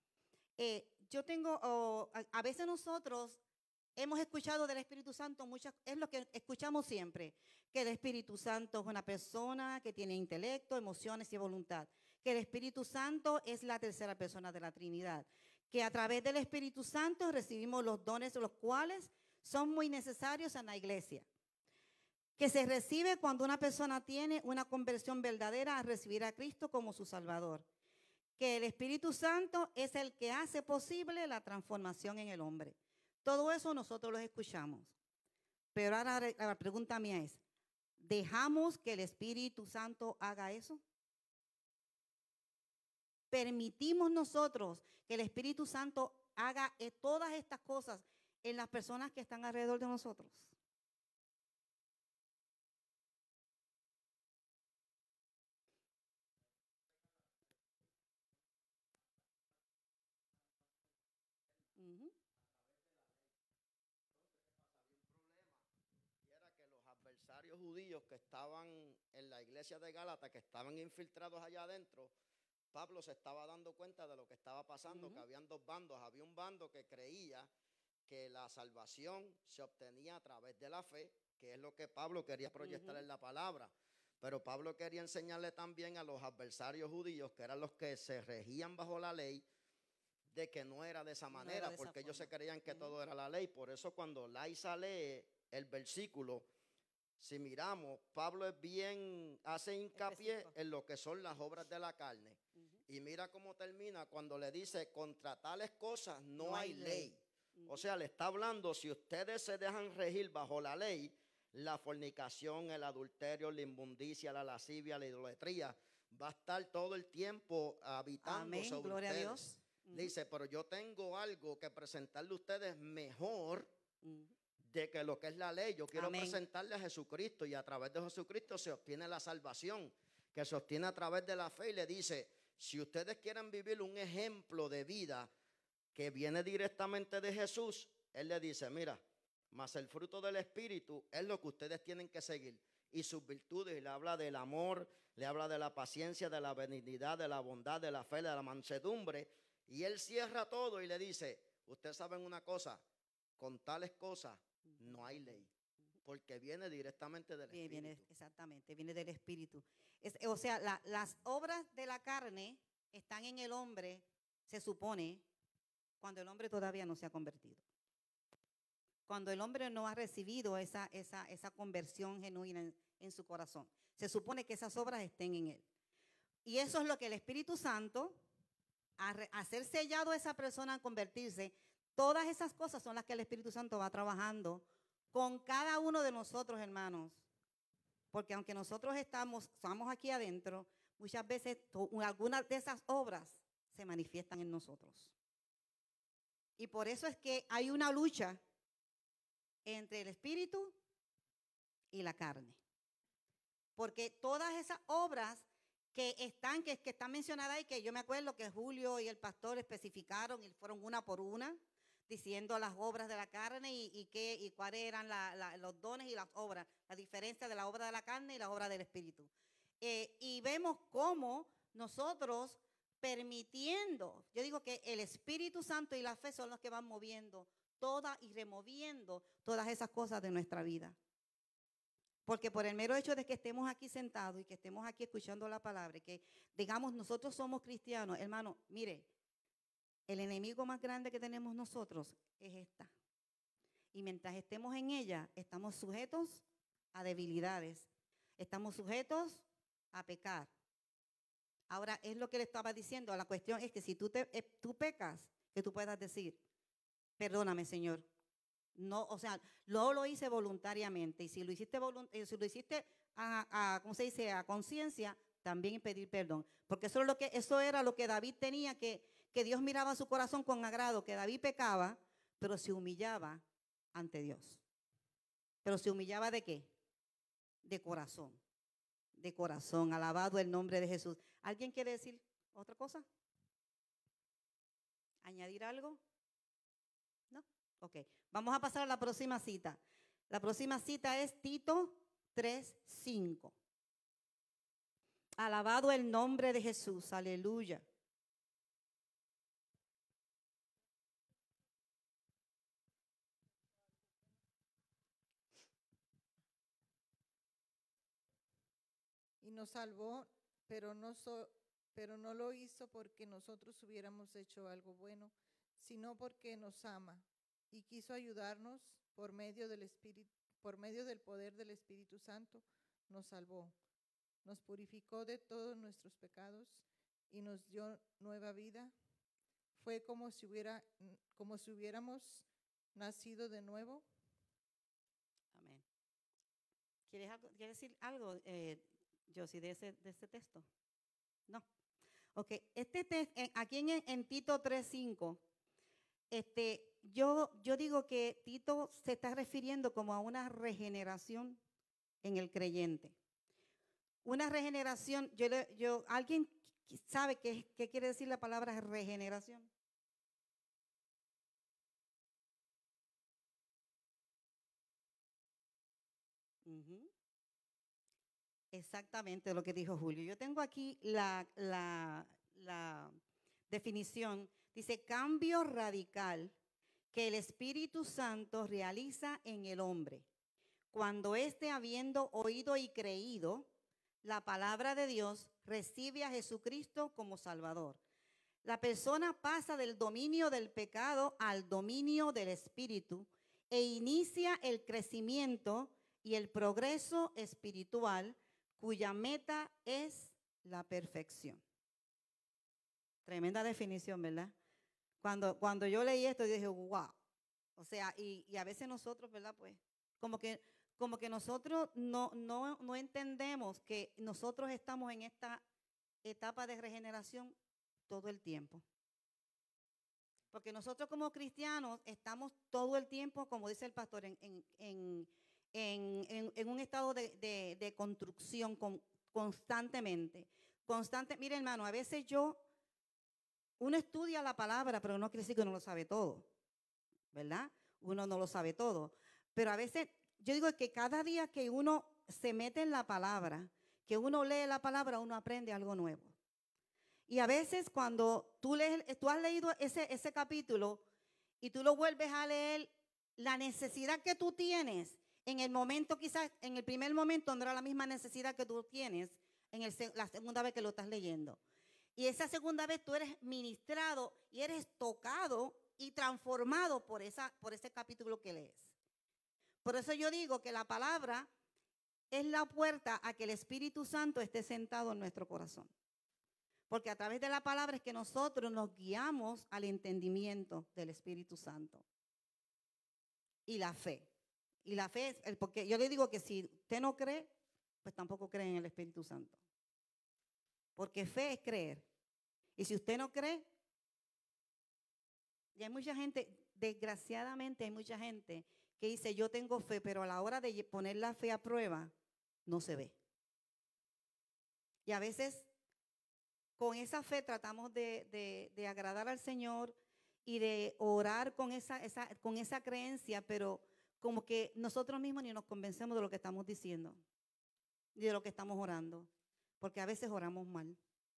A veces nosotros hemos escuchado del Espíritu Santo es lo que escuchamos siempre, que el Espíritu Santo es una persona que tiene intelecto, emociones y voluntad, que el Espíritu Santo es la tercera persona de la Trinidad, que a través del Espíritu Santo recibimos los dones, los cuales son muy necesarios en la iglesia, que se recibe cuando una persona tiene una conversión verdadera a recibir a Cristo como su Salvador, que el Espíritu Santo es el que hace posible la transformación en el hombre. Todo eso nosotros lo escuchamos. Pero ahora la pregunta mía es, ¿dejamos que el Espíritu Santo haga eso? ¿Permitimos nosotros que el Espíritu Santo haga todas estas cosas en las personas que están alrededor de nosotros? Uh-huh. Y era que los adversarios judíos que estaban en la iglesia de Gálatas, que estaban infiltrados allá adentro, Pablo se estaba dando cuenta de lo que estaba pasando, que habían dos bandos. Había un bando que creía que la salvación se obtenía a través de la fe, que es lo que Pablo quería proyectar en la palabra. Pero Pablo quería enseñarle también a los adversarios judíos, que eran los que se regían bajo la ley, de que no era de esa manera, porque ellos se creían que todo era la ley. Por eso cuando Laisa lee el versículo, si miramos, Pablo hace hincapié en lo que son las obras de la carne. Y mira cómo termina cuando le dice, contra tales cosas no hay ley. O sea, le está hablando, si ustedes se dejan regir bajo la ley, la fornicación, el adulterio, la inmundicia, la lascivia, la idolatría, va a estar todo el tiempo habitando sobre Gloria ustedes. a Dios. Dice, pero yo tengo algo que presentarle a ustedes mejor de que lo que es la ley. Yo quiero presentarle a Jesucristo, y a través de Jesucristo se obtiene la salvación, que se obtiene a través de la fe. Y le dice, si ustedes quieren vivir un ejemplo de vida que viene directamente de Jesús, Él le dice, mira, mas el fruto del Espíritu es lo que ustedes tienen que seguir. Y sus virtudes, y le habla del amor, le habla de la paciencia, de la benignidad, de la bondad, de la fe, de la mansedumbre. Y Él cierra todo y le dice, ustedes saben una cosa, con tales cosas no hay ley, porque viene directamente del Espíritu. Exactamente, viene del Espíritu. O sea, las obras de la carne están en el hombre, se supone, cuando el hombre todavía no se ha convertido. Cuando el hombre no ha recibido esa conversión genuina en su corazón. Se supone que esas obras estén en él. Y eso es lo que el Espíritu Santo, a ser sellado a esa persona, a convertirse, todas esas cosas son las que el Espíritu Santo va trabajando con cada uno de nosotros, hermanos. Porque aunque nosotros estamos aquí adentro, muchas veces algunas de esas obras se manifiestan en nosotros. Y por eso es que hay una lucha entre el espíritu y la carne. Porque todas esas obras que están mencionadas ahí, que yo me acuerdo que Julio y el pastor especificaron y fueron una por una, diciendo las obras de la carne y cuáles eran los dones y las obras, la diferencia de la obra de la carne y la obra del espíritu. Y vemos cómo nosotros permitiendo, yo digo que el Espíritu Santo y la fe son los que van moviendo todas y removiendo todas esas cosas de nuestra vida. Porque por el mero hecho de que estemos aquí sentados y que estemos aquí escuchando la palabra, y que digamos nosotros somos cristianos, hermano, mire, el enemigo más grande que tenemos nosotros es esta. Y mientras estemos en ella, estamos sujetos a debilidades, estamos sujetos a pecar. Ahora, es lo que le estaba diciendo, la cuestión es que si tú pecas, que tú puedas decir, perdóname, Señor. No, o sea, no lo hice voluntariamente. Y si lo hiciste ¿cómo se dice? A conciencia, también pedir perdón. Porque eso era lo que David tenía, que Dios miraba su corazón con agrado, que David pecaba, pero se humillaba ante Dios. Pero se humillaba ¿de qué? De corazón. De corazón. Alabado el nombre de Jesús. ¿Alguien quiere decir otra cosa? ¿Añadir algo? ¿No? Ok. Vamos a pasar a la próxima cita. La próxima cita es Tito 3:5. Alabado el nombre de Jesús. Aleluya. Y nos salvó, pero no lo hizo porque nosotros hubiéramos hecho algo bueno, sino porque nos ama y quiso ayudarnos por medio del poder del Espíritu Santo. Nos salvó, nos purificó de todos nuestros pecados y nos dio nueva vida. Fue como si hubiéramos nacido de nuevo. Amén. ¿Quieres decir algo, Josie, de ese texto? No. Ok, aquí en Tito 3:5, yo digo que Tito se está refiriendo como a una regeneración en el creyente. Una regeneración, ¿alguien sabe qué quiere decir la palabra regeneración? Exactamente lo que dijo Julio. Yo tengo aquí la definición, dice cambio radical que el Espíritu Santo realiza en el hombre cuando éste, habiendo oído y creído la palabra de Dios, recibe a Jesucristo como Salvador. La persona pasa del dominio del pecado al dominio del Espíritu e inicia el crecimiento y el progreso espiritual, cuya meta es la perfección. Tremenda definición, ¿verdad? Cuando yo leí esto, yo dije, wow. O sea, y a veces nosotros, ¿verdad? Pues, como que nosotros no entendemos que nosotros estamos en esta etapa de regeneración todo el tiempo. Porque nosotros como cristianos estamos todo el tiempo, como dice el pastor, en un estado de construcción constantemente. Mire, hermano, a veces uno estudia la palabra, pero no quiere decir que uno lo sabe todo, ¿verdad? Uno no lo sabe todo. Pero a veces, yo digo que cada día que uno se mete en la palabra, que uno lee la palabra, uno aprende algo nuevo. Y a veces cuando tú has leído ese capítulo y tú lo vuelves a leer, la necesidad que tú tienes en el momento, quizás en el primer momento no era la misma necesidad que tú tienes la segunda vez que lo estás leyendo. Y esa segunda vez tú eres ministrado y eres tocado y transformado por ese capítulo que lees. Por eso yo digo que la palabra es la puerta a que el Espíritu Santo esté sentado en nuestro corazón. Porque a través de la palabra es que nosotros nos guiamos al entendimiento del Espíritu Santo. Y la fe. Y la fe es, porque yo le digo que si usted no cree, pues tampoco cree en el Espíritu Santo. Porque fe es creer. Y si usted no cree, y hay mucha gente, desgraciadamente hay mucha gente que dice yo tengo fe, pero a la hora de poner la fe a prueba, no se ve. Y a veces con esa fe tratamos de agradar al Señor y de orar con esa creencia, pero como que nosotros mismos ni nos convencemos de lo que estamos diciendo, ni de lo que estamos orando, porque a veces oramos mal.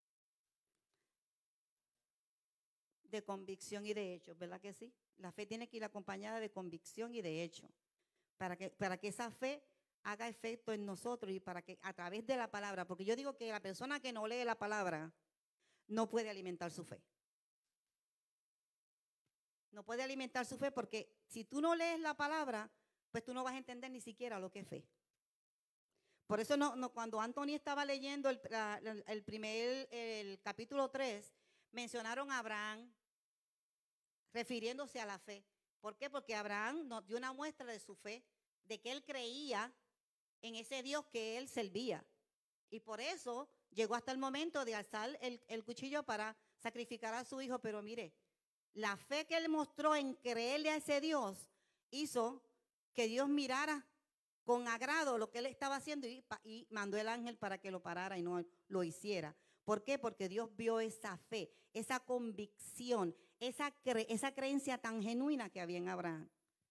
De convicción y de hecho, ¿verdad que sí? La fe tiene que ir acompañada de convicción y de hecho, para que esa fe haga efecto en nosotros y para que a través de la palabra, porque yo digo que la persona que no lee la palabra no puede alimentar su fe. No puede alimentar su fe porque si tú no lees la palabra, pues tú no vas a entender ni siquiera lo que es fe. Por eso cuando Anthony estaba leyendo el capítulo 3, mencionaron a Abraham refiriéndose a la fe. ¿Por qué? Porque Abraham nos dio una muestra de su fe, de que él creía en ese Dios que él servía. Y por eso llegó hasta el momento de alzar el cuchillo para sacrificar a su hijo. Pero mire, la fe que él mostró en creerle a ese Dios hizo que Dios mirara con agrado lo que él estaba haciendo y mandó el ángel para que lo parara y no lo hiciera. ¿Por qué? Porque Dios vio esa fe, esa convicción, esa creencia tan genuina que había en Abraham.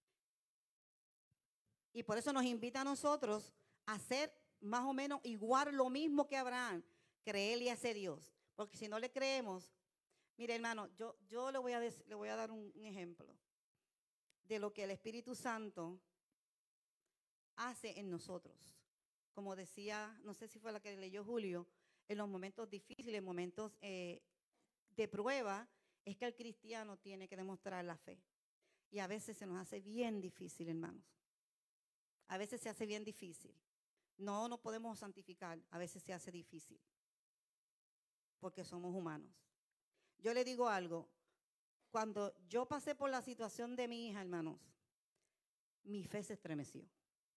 Y por eso nos invita a nosotros a hacer más o menos igual lo mismo que Abraham, creerle a ese Dios. Porque si no le creemos, mire hermano, yo le voy a dar un ejemplo de lo que el Espíritu Santo hace en nosotros. Como decía, no sé si fue la que leyó Julio, en los momentos difíciles, momentos de prueba, es que el cristiano tiene que demostrar la fe. Y a veces se nos hace bien difícil, hermanos. A veces se hace bien difícil. No nos podemos santificar, a veces se hace difícil. Porque somos humanos. Yo le digo algo, cuando yo pasé por la situación de mi hija, hermanos, mi fe se estremeció.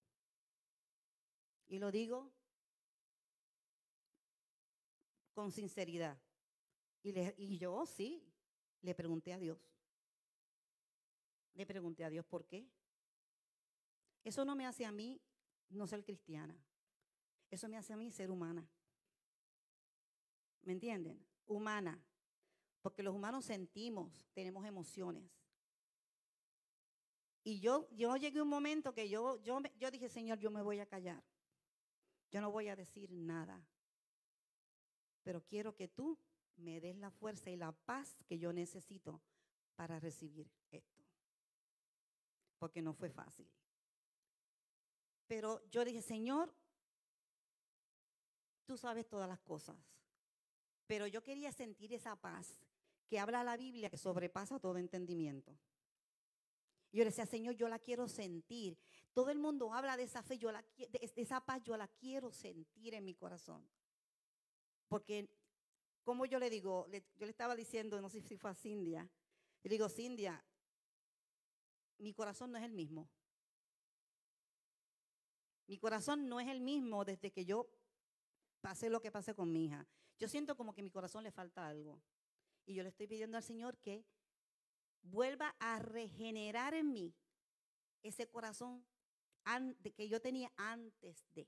Y lo digo con sinceridad. Y yo sí, le pregunté a Dios. Le pregunté a Dios por qué. Eso no me hace a mí no ser cristiana. Eso me hace a mí ser humana. ¿Me entienden? Humana. Porque los humanos sentimos, tenemos emociones. Y yo llegué a un momento que yo dije, Señor, yo me voy a callar. Yo no voy a decir nada. Pero quiero que tú me des la fuerza y la paz que yo necesito para recibir esto. Porque no fue fácil. Pero yo dije, Señor, tú sabes todas las cosas. Pero yo quería sentir esa paz que habla la Biblia, que sobrepasa todo entendimiento. Y yo le decía, Señor, yo la quiero sentir. Todo el mundo habla de esa fe, de esa paz, yo la quiero sentir en mi corazón. Porque, como yo le digo, yo le estaba diciendo, no sé si fue a Cindia, le digo, Cindia, mi corazón no es el mismo. Mi corazón no es el mismo desde que yo pasé lo que pasé con mi hija. Yo siento como que a mi corazón le falta algo. Y yo le estoy pidiendo al Señor que vuelva a regenerar en mí ese corazón que yo tenía antes de.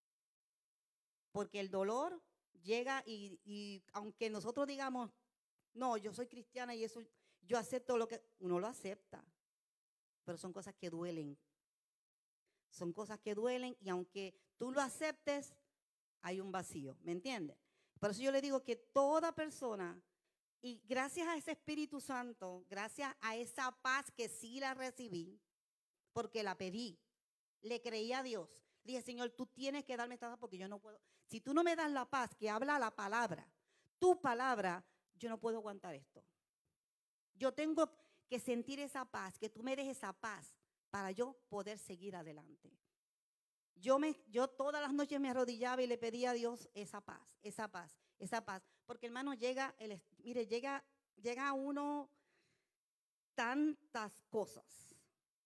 Porque el dolor llega y aunque nosotros digamos, no, yo soy cristiana y eso, yo acepto lo que, uno lo acepta. Pero son cosas que duelen. Son cosas que duelen y aunque tú lo aceptes, hay un vacío, ¿me entiendes? Por eso yo le digo que toda persona, y gracias a ese Espíritu Santo, gracias a esa paz que sí la recibí, porque la pedí, le creí a Dios. Dije, Señor, tú tienes que darme esta paz porque yo no puedo. Si tú no me das la paz que habla la palabra, tu palabra, yo no puedo aguantar esto. Yo tengo que sentir esa paz, que tú me des esa paz para yo poder seguir adelante. Yo todas las noches me arrodillaba y le pedía a Dios esa paz, esa paz, esa paz. Porque hermano, llega a uno tantas cosas.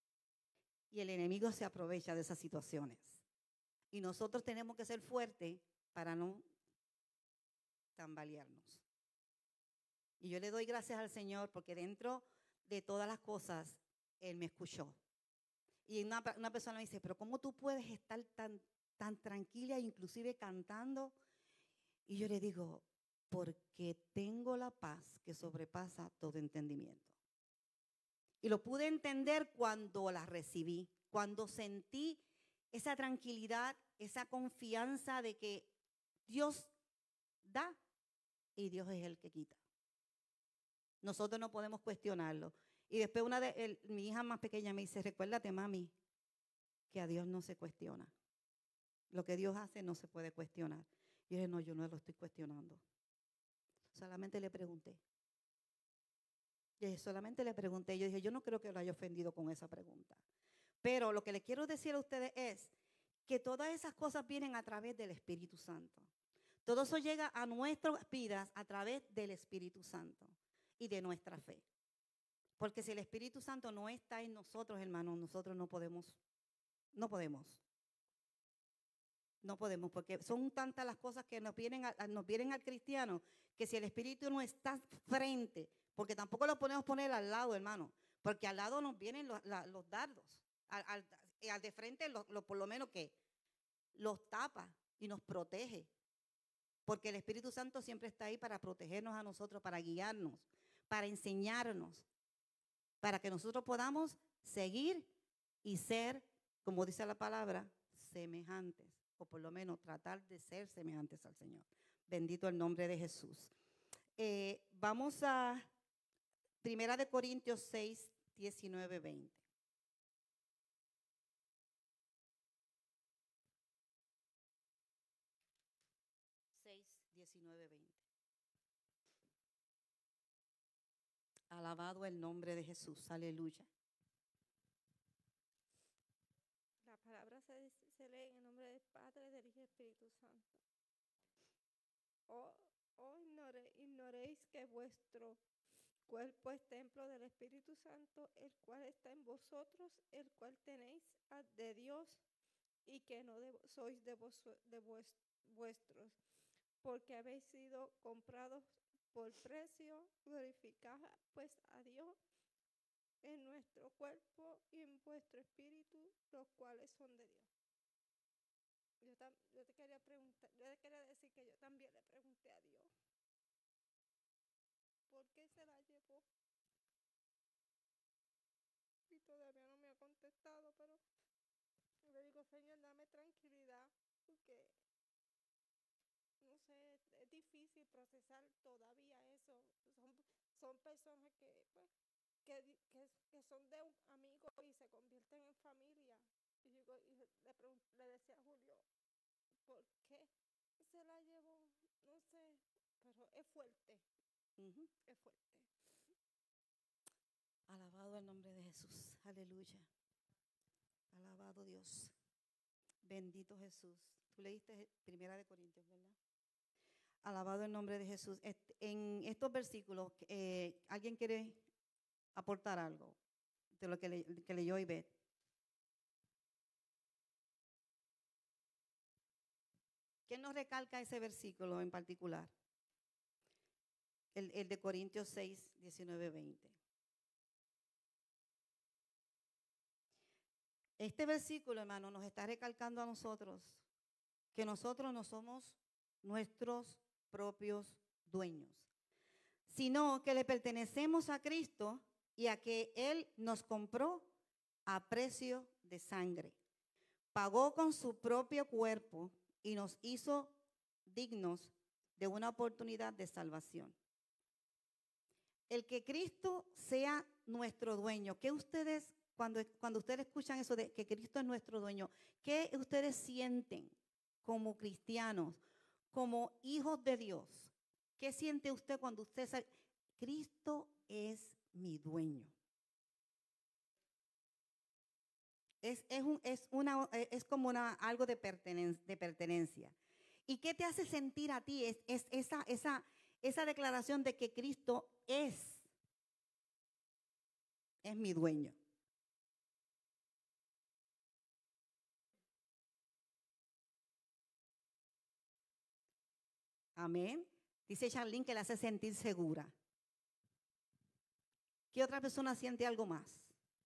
Y el enemigo se aprovecha de esas situaciones. Y nosotros tenemos que ser fuertes para no tambalearnos. Y yo le doy gracias al Señor porque dentro de todas las cosas, Él me escuchó. Y una persona me dice, pero ¿cómo tú puedes estar tan tranquila, inclusive cantando? Y yo le digo, porque tengo la paz que sobrepasa todo entendimiento. Y lo pude entender cuando la recibí, cuando sentí esa tranquilidad, esa confianza de que Dios da y Dios es el que quita. Nosotros no podemos cuestionarlo. Y después mi hija más pequeña me dice, recuérdate, mami, que a Dios no se cuestiona. Lo que Dios hace no se puede cuestionar. Y yo dije, no, yo no lo estoy cuestionando. Solamente le pregunté. Solamente le pregunté. Yo dije, yo no creo que lo haya ofendido con esa pregunta. Pero lo que le quiero decir a ustedes es que todas esas cosas vienen a través del Espíritu Santo. Todo eso llega a nuestras vidas a través del Espíritu Santo y de nuestra fe. Porque si el Espíritu Santo no está en nosotros, hermanos, nosotros no podemos, porque son tantas las cosas que nos vienen al cristiano, que si el Espíritu no está frente, porque tampoco lo podemos poner al lado, hermano, porque al lado nos vienen los dardos, al de frente por lo menos que los tapa y nos protege, porque el Espíritu Santo siempre está ahí para protegernos a nosotros, para guiarnos, para enseñarnos, para que nosotros podamos seguir y ser, como dice la palabra, semejantes, o por lo menos tratar de ser semejantes al Señor. Bendito el nombre de Jesús. Vamos a 1 Corintios 6, 19, 20. Alabado el nombre de Jesús, aleluya. La palabra se lee en el nombre del Padre, del Hijo y del Espíritu Santo. Ignoréis que vuestro cuerpo es templo del Espíritu Santo, el cual está en vosotros, el cual tenéis de Dios, y que no sois de vuestros, porque habéis sido comprados por precio. Glorificad pues a Dios en nuestro cuerpo y en vuestro espíritu, los cuales son de Dios. Yo te quería preguntar, yo te quería decir que yo también le pregunté a Dios, ¿por qué se la llevó? Y todavía no me ha contestado, pero le digo, Señor, dame tranquilidad, porque no sé, es difícil procesar todavía eso. Son personas que, pues, que son de un amigo y se convierten en familia. Y le decía a Julio, ¿por qué se la llevó? No sé, pero es fuerte. Es fuerte. Alabado el nombre de Jesús. Aleluya. Alabado Dios. Bendito Jesús. Tú leíste 1 de Corintios, ¿verdad? Alabado el nombre de Jesús. En estos versículos, ¿alguien quiere aportar algo de lo que leyó Ivette? ¿Quién nos recalca ese versículo en particular? El de Corintios 6, 19, 20. Este versículo, hermano, nos está recalcando a nosotros que nosotros no somos nuestros propios dueños, sino que le pertenecemos a Cristo y a que Él nos compró a precio de sangre. Pagó con su propio cuerpo y nos hizo dignos de una oportunidad de salvación. El que Cristo sea nuestro dueño. ¿Qué ustedes, cuando ustedes escuchan eso de que Cristo es nuestro dueño, qué ustedes sienten como cristianos, como hijos de Dios? ¿Qué siente usted cuando usted sabe, Cristo es mi dueño? Es como algo de pertenencia. ¿Y qué te hace sentir a ti? Es esa declaración de que Cristo es mi dueño. Amén. Dice Charlene que le hace sentir segura. ¿Qué otra persona siente algo más?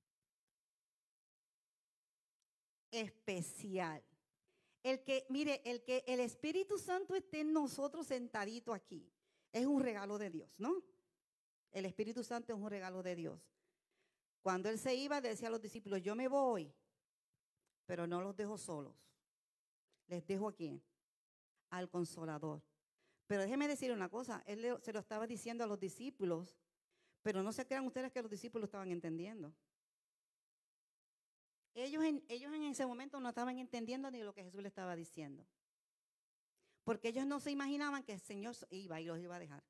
Especial. Mire, que el Espíritu Santo esté en nosotros sentadito aquí, es un regalo de Dios, ¿no? El Espíritu Santo es un regalo de Dios. Cuando Él se iba, decía a los discípulos, yo me voy, pero no los dejo solos. ¿Les dejo a quién? Al Consolador. Pero déjenme decir una cosa, Él se lo estaba diciendo a los discípulos, pero no se crean ustedes que los discípulos estaban entendiendo. Ellos en ese momento no estaban entendiendo ni lo que Jesús le estaba diciendo. Porque ellos no se imaginaban que el Señor iba y los iba a dejar.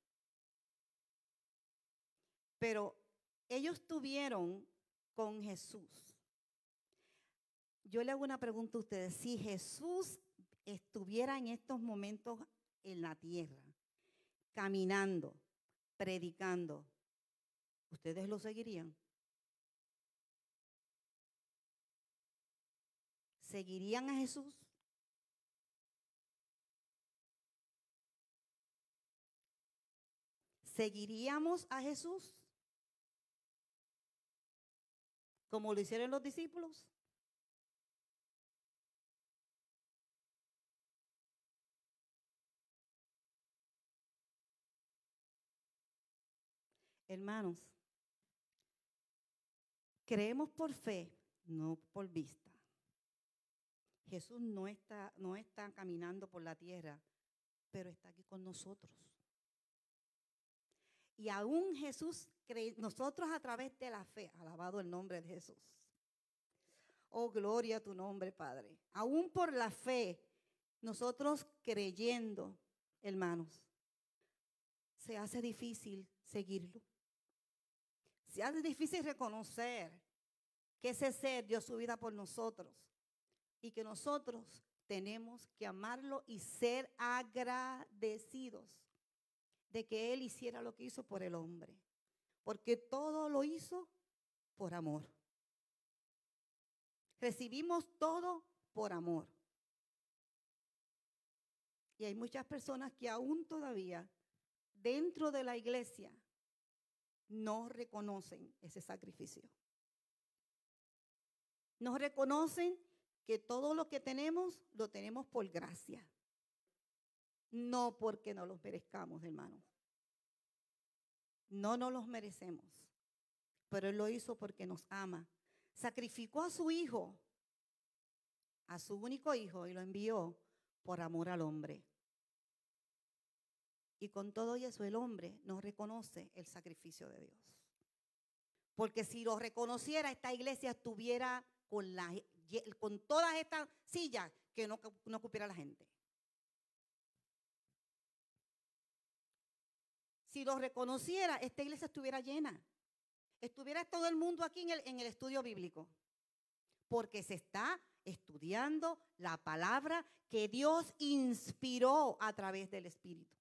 Pero ellos estuvieron con Jesús. Yo le hago una pregunta a ustedes. Si Jesús estuviera en estos momentos en la tierra, caminando, predicando, ¿ustedes lo seguirían? ¿Seguirían a Jesús? ¿Seguiríamos a Jesús como lo hicieron los discípulos? Hermanos, creemos por fe, no por vista. Jesús no está caminando por la tierra, pero está aquí con nosotros. Y aún Jesús, nosotros a través de la fe, alabado el nombre de Jesús. Oh, gloria a tu nombre, Padre. Aún por la fe, nosotros creyendo, hermanos, se hace difícil seguirlo. Se hace difícil reconocer que ese ser dio su vida por nosotros y que nosotros tenemos que amarlo y ser agradecidos de que Él hiciera lo que hizo por el hombre, porque todo lo hizo por amor. Recibimos todo por amor. Y hay muchas personas que aún todavía dentro de la iglesia no reconocen ese sacrificio. No reconocen que todo lo que tenemos, lo tenemos por gracia. No porque no los merezcamos, hermanos. No nos los merecemos. Pero Él lo hizo porque nos ama. Sacrificó a su hijo, a su único hijo, y lo envió por amor al hombre. Y con todo y eso el hombre no reconoce el sacrificio de Dios. Porque si lo reconociera, esta iglesia estuviera con todas estas sillas que no cupiera la gente. Si lo reconociera, esta iglesia estuviera llena. Estuviera todo el mundo aquí en el estudio bíblico. Porque se está estudiando la palabra que Dios inspiró a través del Espíritu.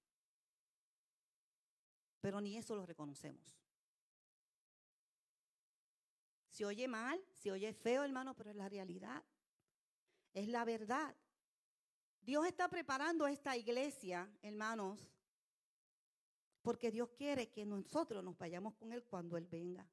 Pero ni eso lo reconocemos. Se oye mal, se oye feo, hermano, pero es la realidad. Es la verdad. Dios está preparando esta iglesia, hermanos, porque Dios quiere que nosotros nos vayamos con Él cuando Él venga.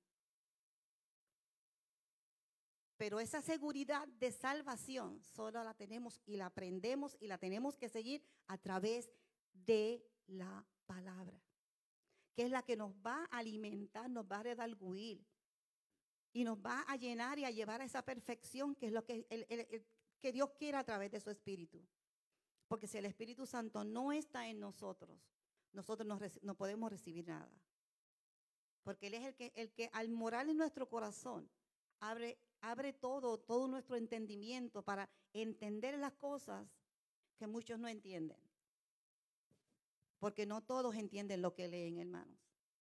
Pero esa seguridad de salvación solo la tenemos y la aprendemos y la tenemos que seguir a través de la palabra, que es la que nos va a alimentar, nos va a redarguir y nos va a llenar y a llevar a esa perfección que es lo que, que Dios quiere a través de su Espíritu. Porque si el Espíritu Santo no está en nosotros, nosotros no podemos recibir nada. Porque Él es el que al morar en nuestro corazón abre todo nuestro entendimiento para entender las cosas que muchos no entienden. Porque no todos entienden lo que leen, hermanos.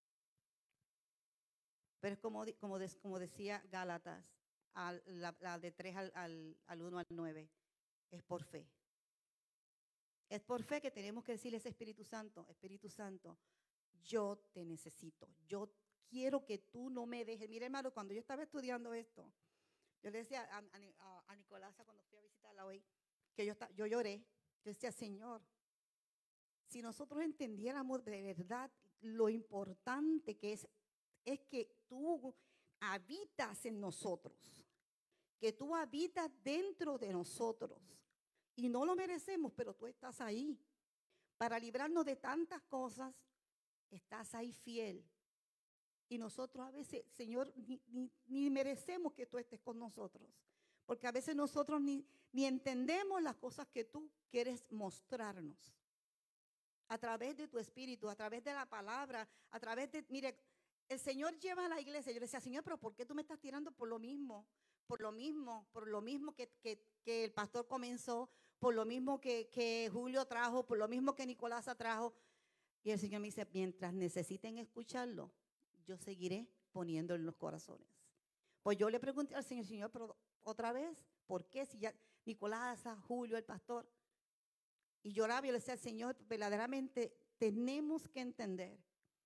Pero es como decía Gálatas, la de 3 al 1 al 9, es por fe. Es por fe que tenemos que decirle a ese Espíritu Santo, yo te necesito, yo quiero que tú no me dejes. Mire, hermano, cuando yo estaba estudiando esto, yo le decía a Nicolás cuando fui a visitarla hoy, que yo lloré. Yo decía, Señor, si nosotros entendiéramos de verdad lo importante que es que tú habitas en nosotros, que tú habitas dentro de nosotros. Y no lo merecemos, pero tú estás ahí. Para librarnos de tantas cosas, estás ahí fiel. Y nosotros a veces, Señor, ni merecemos que tú estés con nosotros. Porque a veces nosotros ni entendemos las cosas que tú quieres mostrarnos. A través de tu Espíritu, a través de la palabra, a través de, mire, el Señor lleva a la iglesia. Yo le decía, Señor, pero ¿por qué tú me estás tirando por lo mismo? Por lo mismo que el pastor comenzó, por lo mismo que Julio trajo, por lo mismo que Nicolás trajo. Y el Señor me dice, mientras necesiten escucharlo, yo seguiré poniendo en los corazones. Pues yo le pregunté al Señor, pero otra vez, ¿por qué? Si ya Nicolás, Julio, el pastor. Y lloraba y le decía al Señor, verdaderamente tenemos que entender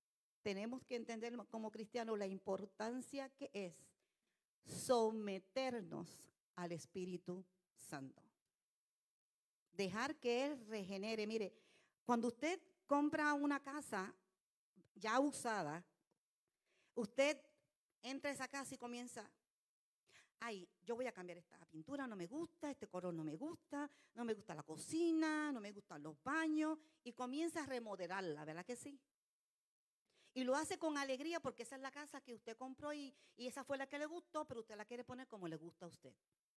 como cristianos la importancia que es someternos al Espíritu Santo. Dejar que Él regenere. Mire, cuando usted compra una casa ya usada, usted entra a esa casa y comienza, yo voy a cambiar esta pintura, no me gusta, este color no me gusta la cocina, no me gustan los baños, y comienza a remodelarla, ¿verdad que sí? Y lo hace con alegría porque esa es la casa que usted compró y esa fue la que le gustó, pero usted la quiere poner como le gusta a usted.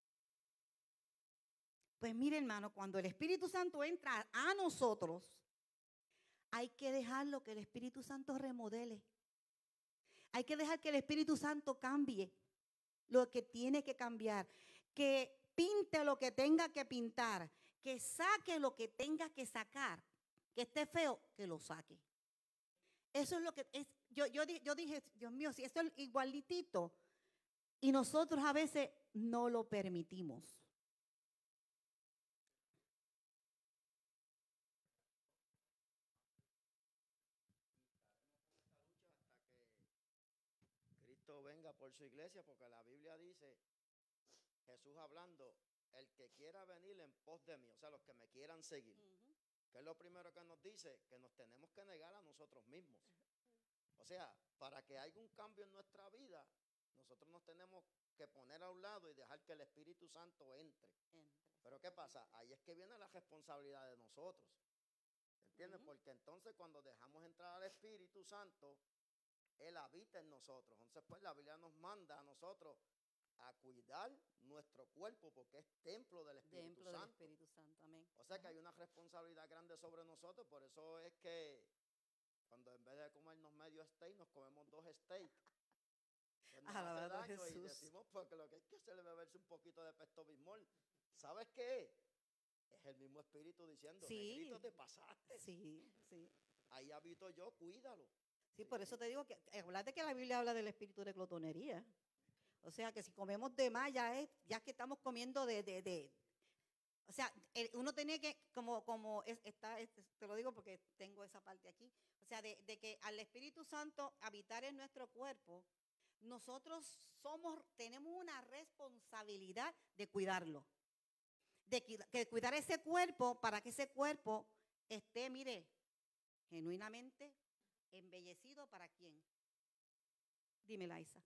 Pues mire, hermano, cuando el Espíritu Santo entra a nosotros, hay que dejarlo que el Espíritu Santo remodele. Hay que dejar que el Espíritu Santo cambie lo que tiene que cambiar, que pinte lo que tenga que pintar, que saque lo que tenga que sacar, que esté feo, que lo saque. Eso es lo que es. Yo dije, Dios mío, si esto es igualitito, y nosotros a veces no lo permitimos. Cristo venga por su iglesia, porque la Biblia dice, Jesús hablando, el que quiera venir en pos de mí, o sea, los que me quieran seguir. ¿Qué es lo primero que nos dice? Que nos tenemos que negar a nosotros mismos. O sea, para que haya un cambio en nuestra vida, nosotros nos tenemos que poner a un lado y dejar que el Espíritu Santo entre. Pero ¿qué pasa? Ahí es que viene la responsabilidad de nosotros. ¿Entiendes? Porque entonces cuando dejamos entrar al Espíritu Santo, Él habita en nosotros. Entonces pues la Biblia nos manda a nosotros a cuidar nuestro cuerpo porque es templo del Espíritu Santo. Espíritu Santo, amén. O sea que hay una responsabilidad grande sobre nosotros, por eso es que Cuando en vez de comernos medio steak, nos comemos 2 steaks. Pues nos Alabado hace daño y Jesús. decimos porque lo que hay que hacer es beberse un poquito de Pepto-Bismol. ¿Sabes qué es? Es el mismo espíritu diciendo, Sí. negrito, te pasaste. Sí, sí. Ahí habito yo, cuídalo. Sí, por eso te digo que hablar de que la Biblia habla del espíritu de glotonería. O sea, que si comemos de más, ya que estamos comiendo o sea, uno tiene que, te lo digo porque tengo esa parte aquí, o sea, de que al Espíritu Santo habitar en nuestro cuerpo, nosotros tenemos una responsabilidad de cuidarlo, de cuidar ese cuerpo para que ese cuerpo esté, mire, genuinamente embellecido para quién. Dime, Laisa.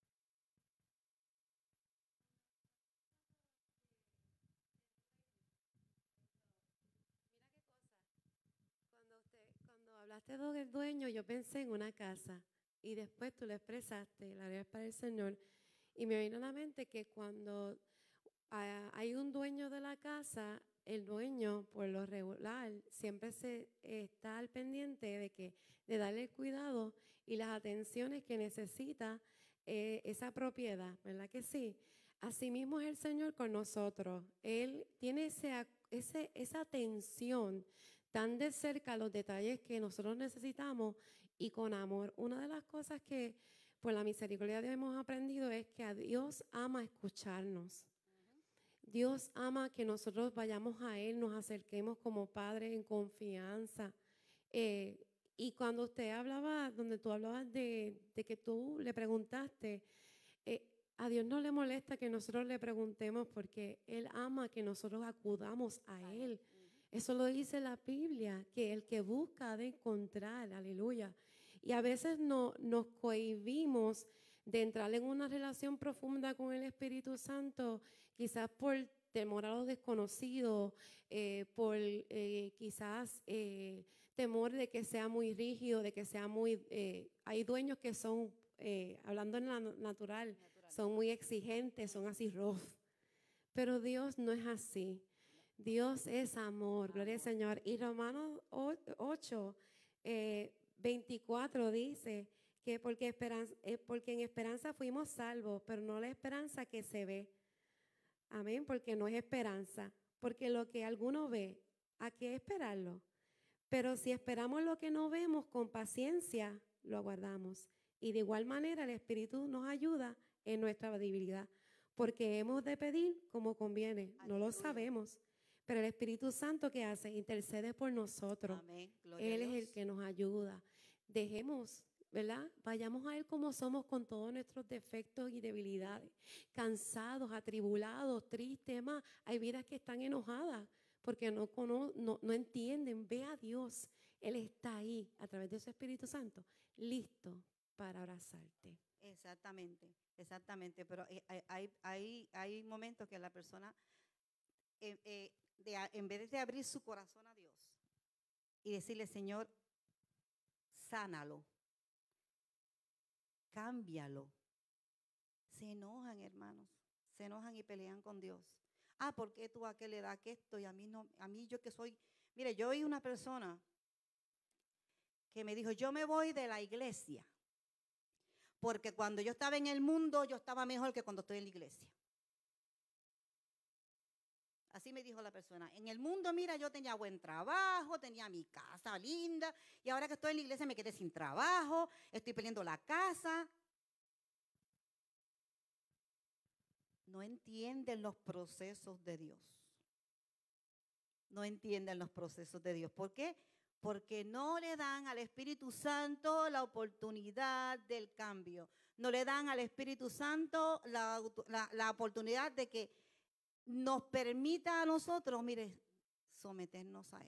Cuando hablaste del dueño, yo pensé en una casa y después tú lo expresaste, la gloria es para el Señor. Y me vino a la mente que cuando hay un dueño de la casa, el dueño, por lo regular, siempre se está al pendiente de darle el cuidado y las atenciones que necesita esa propiedad, ¿verdad que sí? Asimismo es el Señor con nosotros. Él tiene esa atención tan de cerca a los detalles que nosotros necesitamos y con amor. Una de las cosas que por la misericordia de Dios hemos aprendido es que a Dios ama escucharnos. Dios ama que nosotros vayamos a Él, nos acerquemos como padres en confianza. Y cuando usted hablaba, donde tú hablabas de que tú le preguntaste, a Dios no le molesta que nosotros le preguntemos porque Él ama que nosotros acudamos a Él. Eso lo dice la Biblia, que el que busca ha de encontrar, aleluya. Y a veces nos cohibimos de entrar en una relación profunda con el Espíritu Santo, quizás por temor a lo desconocido, por quizás temor de que sea muy rígido, de que sea muy... hay dueños que son, hablando en la natural, son muy exigentes, son así rough. Pero Dios no es así. Dios es amor, gloria al Señor. Y Romanos 8, 24 dice que porque en esperanza fuimos salvos, pero no la esperanza que se ve. Amén, porque no es esperanza. Porque lo que alguno ve, ¿a qué esperarlo? Pero si esperamos lo que no vemos con paciencia, lo aguardamos. Y de igual manera el Espíritu nos ayuda en nuestra debilidad, porque hemos de pedir como conviene. No lo sabemos. Pero el Espíritu Santo, ¿qué hace? Intercede por nosotros. Amén. Gloria Él a es Dios. el que nos ayuda. Dejemos, ¿verdad? Vayamos a Él como somos con todos nuestros defectos y debilidades. Cansados, atribulados, tristes, más. Hay vidas que están enojadas porque no entienden. Ve a Dios. Él está ahí a través de su Espíritu Santo, listo para abrazarte. Exactamente, exactamente. Pero hay momentos que la persona... en vez de abrir su corazón a Dios y decirle, Señor, sánalo, cámbialo, se enojan, hermanos, se enojan y pelean con Dios. ¿Por qué tú a qué le das que esto y a mí no? A mí yo que soy, mire, yo oí una persona que me dijo, yo me voy de la iglesia porque cuando yo estaba en el mundo yo estaba mejor que cuando estoy en la iglesia. Así me dijo la persona. En el mundo, mira, yo tenía buen trabajo, tenía mi casa linda, y ahora que estoy en la iglesia me quedé sin trabajo, estoy perdiendo la casa. No entienden los procesos de Dios. No entienden los procesos de Dios. ¿Por qué? Porque no le dan al Espíritu Santo la oportunidad del cambio. No le dan al Espíritu Santo la oportunidad de que nos permita a nosotros, mire, someternos a Él.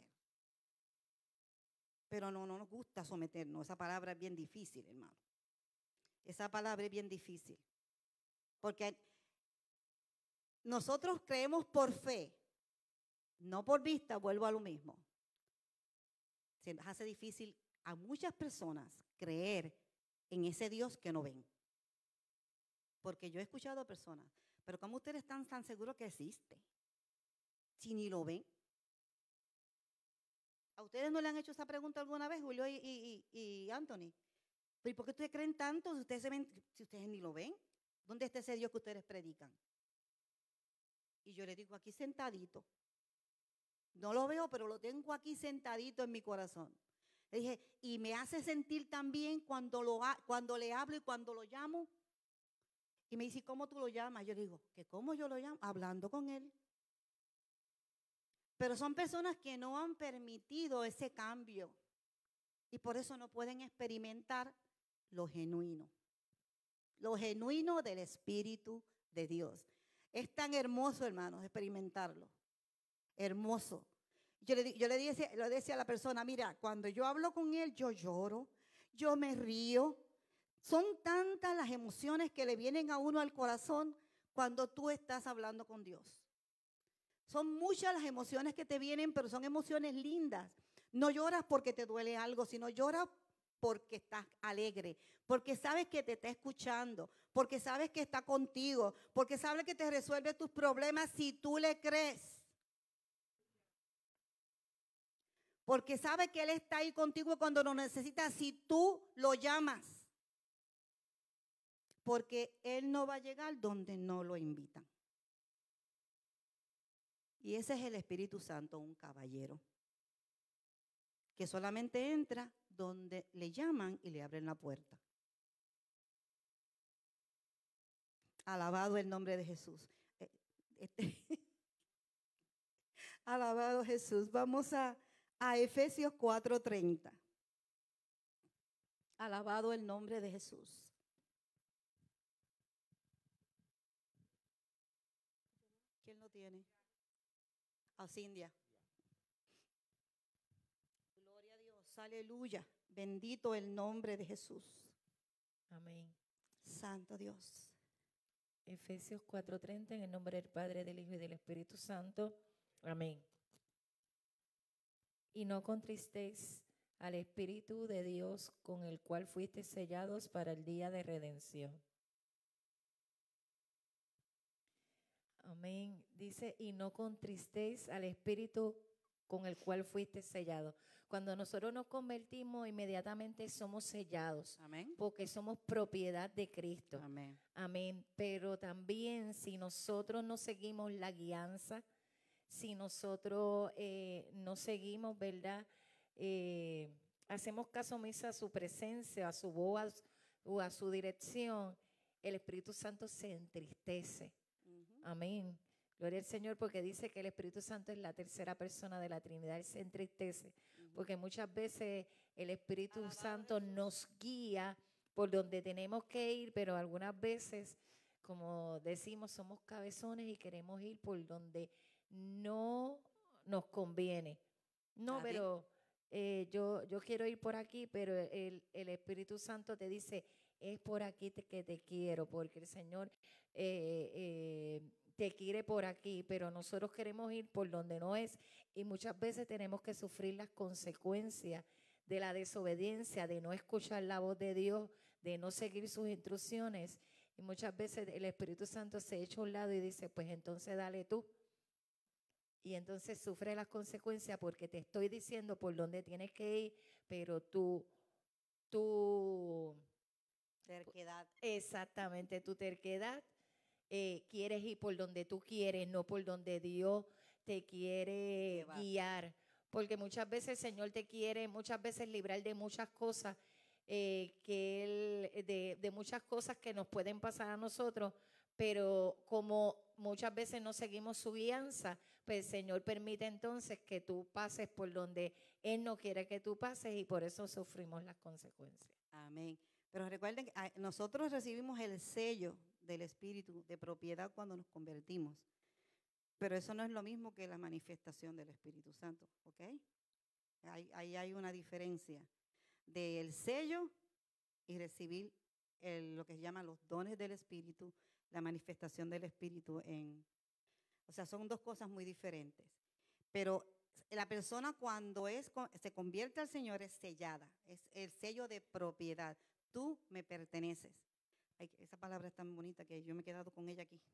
Pero no nos gusta someternos. Esa palabra es bien difícil, hermano. Esa palabra es bien difícil. Porque nosotros creemos por fe, no por vista, vuelvo a lo mismo. Se nos hace difícil a muchas personas creer en ese Dios que no ven. Porque yo he escuchado a personas, pero ¿cómo ustedes están tan seguros que existe? Si ni lo ven. ¿A ustedes no le han hecho esa pregunta alguna vez, Julio y Anthony? ¿Pero y por qué ustedes creen tanto si ustedes, si ustedes ni lo ven? ¿Dónde está ese Dios que ustedes predican? Y yo le digo, aquí sentadito. No lo veo, pero lo tengo aquí sentadito en mi corazón. Le dije, y me hace sentir también cuando le hablo y cuando lo llamo. Y me dice, ¿cómo tú lo llamas? Yo digo, ¿que cómo yo lo llamo? Hablando con él. Pero son personas que no han permitido ese cambio. Y por eso no pueden experimentar lo genuino. Lo genuino del Espíritu de Dios. Es tan hermoso, hermanos, experimentarlo. Hermoso. Yo le decía a la persona, mira, cuando yo hablo con él, yo lloro, yo me río. Son tantas las emociones que le vienen a uno al corazón cuando tú estás hablando con Dios. Son muchas las emociones que te vienen, pero son emociones lindas. No lloras porque te duele algo, sino lloras porque estás alegre, porque sabes que te está escuchando, porque sabes que está contigo, porque sabes que te resuelve tus problemas si tú le crees. Porque sabe que Él está ahí contigo cuando lo necesitas, si tú lo llamas. Porque Él no va a llegar donde no lo invitan. Y ese es el Espíritu Santo, un caballero, que solamente entra donde le llaman y le abren la puerta. Alabado el nombre de Jesús. Alabado Jesús. Vamos a Efesios 4:30. Alabado el nombre de Jesús. ¿Quién lo tiene? Cindia. Gloria a Dios. Aleluya. Bendito el nombre de Jesús. Amén. Santo Dios. Efesios 4:30, en el nombre del Padre, del Hijo y del Espíritu Santo. Amén. Y no contristéis al Espíritu de Dios, con el cual fuisteis sellados para el día de redención. Amén. Dice, y no contristéis al Espíritu con el cual fuiste sellado. Cuando nosotros nos convertimos, inmediatamente somos sellados. Amén. Porque somos propiedad de Cristo. Amén. Amén. Pero también si nosotros no seguimos la guianza, si nosotros no seguimos, ¿verdad? Hacemos caso omiso a su presencia, a su voz o a su dirección, el Espíritu Santo se entristece. Amén. Gloria al Señor, porque dice que el Espíritu Santo es la tercera persona de la Trinidad. Él se entristece, porque muchas veces el Espíritu Santo nos guía por donde tenemos que ir, pero algunas veces, como decimos, somos cabezones y queremos ir por donde no nos conviene. No, pero yo quiero ir por aquí, pero el Espíritu Santo te dice, es por aquí que te quiero, porque el Señor te quiere por aquí, pero nosotros queremos ir por donde no es, y muchas veces tenemos que sufrir las consecuencias de la desobediencia, de no escuchar la voz de Dios, de no seguir sus instrucciones, y muchas veces el Espíritu Santo se echa a un lado y dice, pues entonces dale tú. Y entonces sufre las consecuencias porque te estoy diciendo por dónde tienes que ir, pero tú terquedad. Exactamente, tu terquedad. Quieres ir por donde tú quieres, no por donde Dios te quiere guiar. Porque muchas veces el Señor te quiere, muchas veces librar de muchas cosas, de muchas cosas que nos pueden pasar a nosotros, pero como muchas veces no seguimos su guianza, pues el Señor permite entonces que tú pases por donde Él no quiere que tú pases, y por eso sufrimos las consecuencias. Amén. Pero recuerden que nosotros recibimos el sello del Espíritu de propiedad cuando nos convertimos. Pero eso no es lo mismo que la manifestación del Espíritu Santo, ¿ok? Ahí hay una diferencia del sello y recibir lo que se llama los dones del Espíritu, la manifestación del Espíritu. O sea, son dos cosas muy diferentes. Pero la persona cuando se convierte al Señor es sellada, es el sello de propiedad. Tú me perteneces. Ay, esa palabra es tan bonita que yo me he quedado con ella aquí.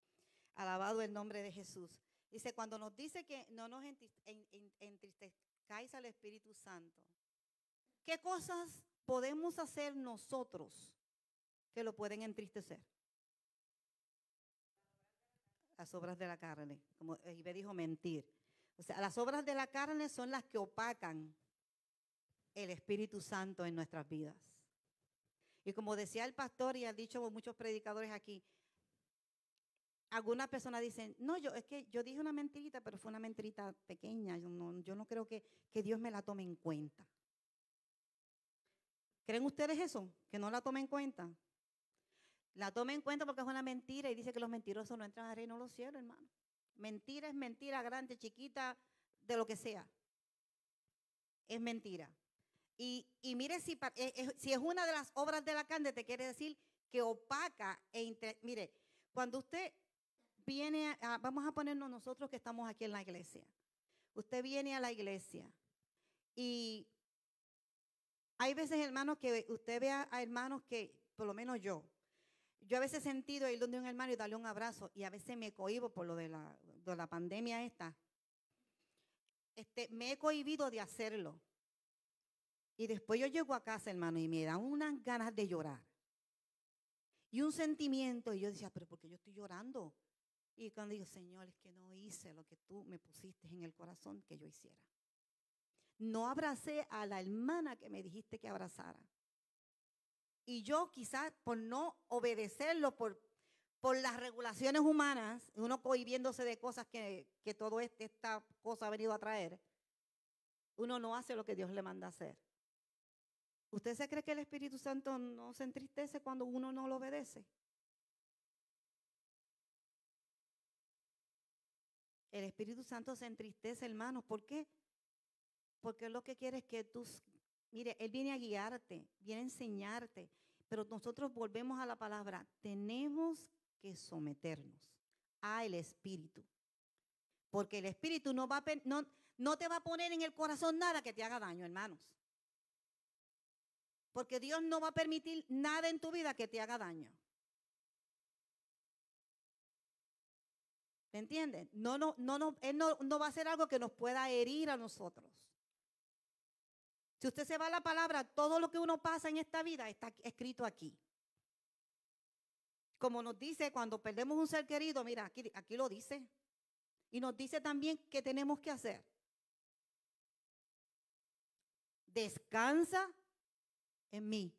Alabado el nombre de Jesús. Dice, cuando nos dice que no nos entristezcamos entristezcáis al Espíritu Santo. ¿Qué cosas podemos hacer nosotros que lo pueden entristecer? Las obras de la carne, como Ibe dijo, mentir. O sea, las obras de la carne son las que opacan el Espíritu Santo en nuestras vidas. Y como decía el pastor y han dicho muchos predicadores aquí, algunas personas dicen, no, es que yo dije una mentirita, pero fue una mentirita pequeña. Yo no creo que Dios me la tome en cuenta. ¿Creen ustedes eso? ¿Que no la tome en cuenta? La tome en cuenta porque es una mentira y dice que los mentirosos no entran al reino de los cielos, hermano. Mentira es mentira, grande, chiquita, de lo que sea. Es mentira. Y mire, si es una de las obras de la carne, te quiere decir que opaca mire, cuando usted viene, vamos a ponernos nosotros que estamos aquí en la iglesia. Usted viene a la iglesia y hay veces, hermanos, que usted ve a hermanos que, por lo menos yo a veces he sentido ir donde un hermano y darle un abrazo y a veces me cohíbo por lo de la pandemia esta. Me he cohibido de hacerlo. Y después yo llego a casa, hermano, y me dan unas ganas de llorar. Y un sentimiento, y yo decía, pero ¿por qué yo estoy llorando? Y cuando digo, Señor, es que no hice lo que tú me pusiste en el corazón que yo hiciera. No abracé a la hermana que me dijiste que abrazara. Y yo quizás por no obedecerlo, por las regulaciones humanas, uno cohibiéndose de cosas que toda esta cosa ha venido a traer, uno no hace lo que Dios le manda a hacer. ¿Usted se cree que el Espíritu Santo no se entristece cuando uno no lo obedece? El Espíritu Santo se entristece, hermanos. ¿Por qué? Porque lo que quiere es que tú, mire, Él viene a guiarte, viene a enseñarte, pero nosotros volvemos a la palabra, tenemos que someternos al Espíritu. Porque el Espíritu no te va a poner en el corazón nada que te haga daño, hermanos. Porque Dios no va a permitir nada en tu vida que te haga daño. ¿Me entienden? Él no va a hacer algo que nos pueda herir a nosotros. Si usted se va a la palabra, todo lo que uno pasa en esta vida está escrito aquí. Como nos dice cuando perdemos un ser querido, mira, aquí lo dice. Y nos dice también qué tenemos que hacer. Descansa en mí.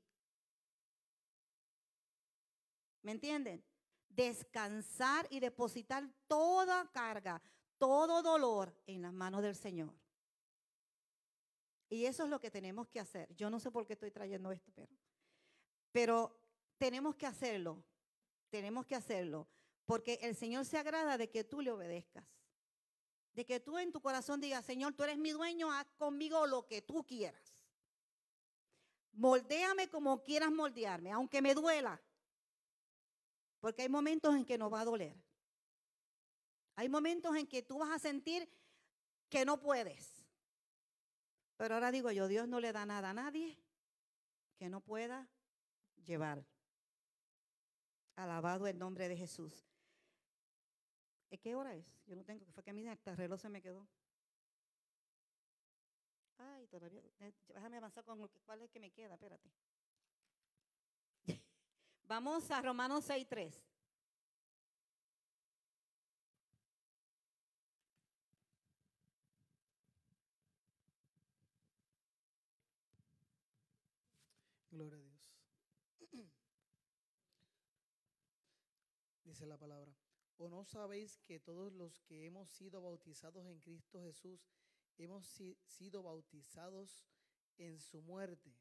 ¿Me entienden? Descansar y depositar toda carga, todo dolor en las manos del Señor. Y eso es lo que tenemos que hacer. Yo no sé por qué estoy trayendo esto, pero tenemos que hacerlo. Tenemos que hacerlo. Porque el Señor se agrada de que tú le obedezcas. De que tú en tu corazón digas, Señor, tú eres mi dueño, haz conmigo lo que tú quieras. Moldéame como quieras moldearme, aunque me duela. Porque hay momentos en que nos va a doler. Hay momentos en que tú vas a sentir que no puedes. Pero ahora digo yo, Dios no le da nada a nadie que no pueda llevar. Alabado el nombre de Jesús. ¿Qué hora es? Yo no tengo, fue que mi reloj se me quedó. Ay, todavía, déjame avanzar con cuál es que me queda, espérate. Vamos a Romanos 6:3. Gloria a Dios. Dice la palabra. ¿O no sabéis que todos los que hemos sido bautizados en Cristo Jesús hemos sido bautizados en su muerte?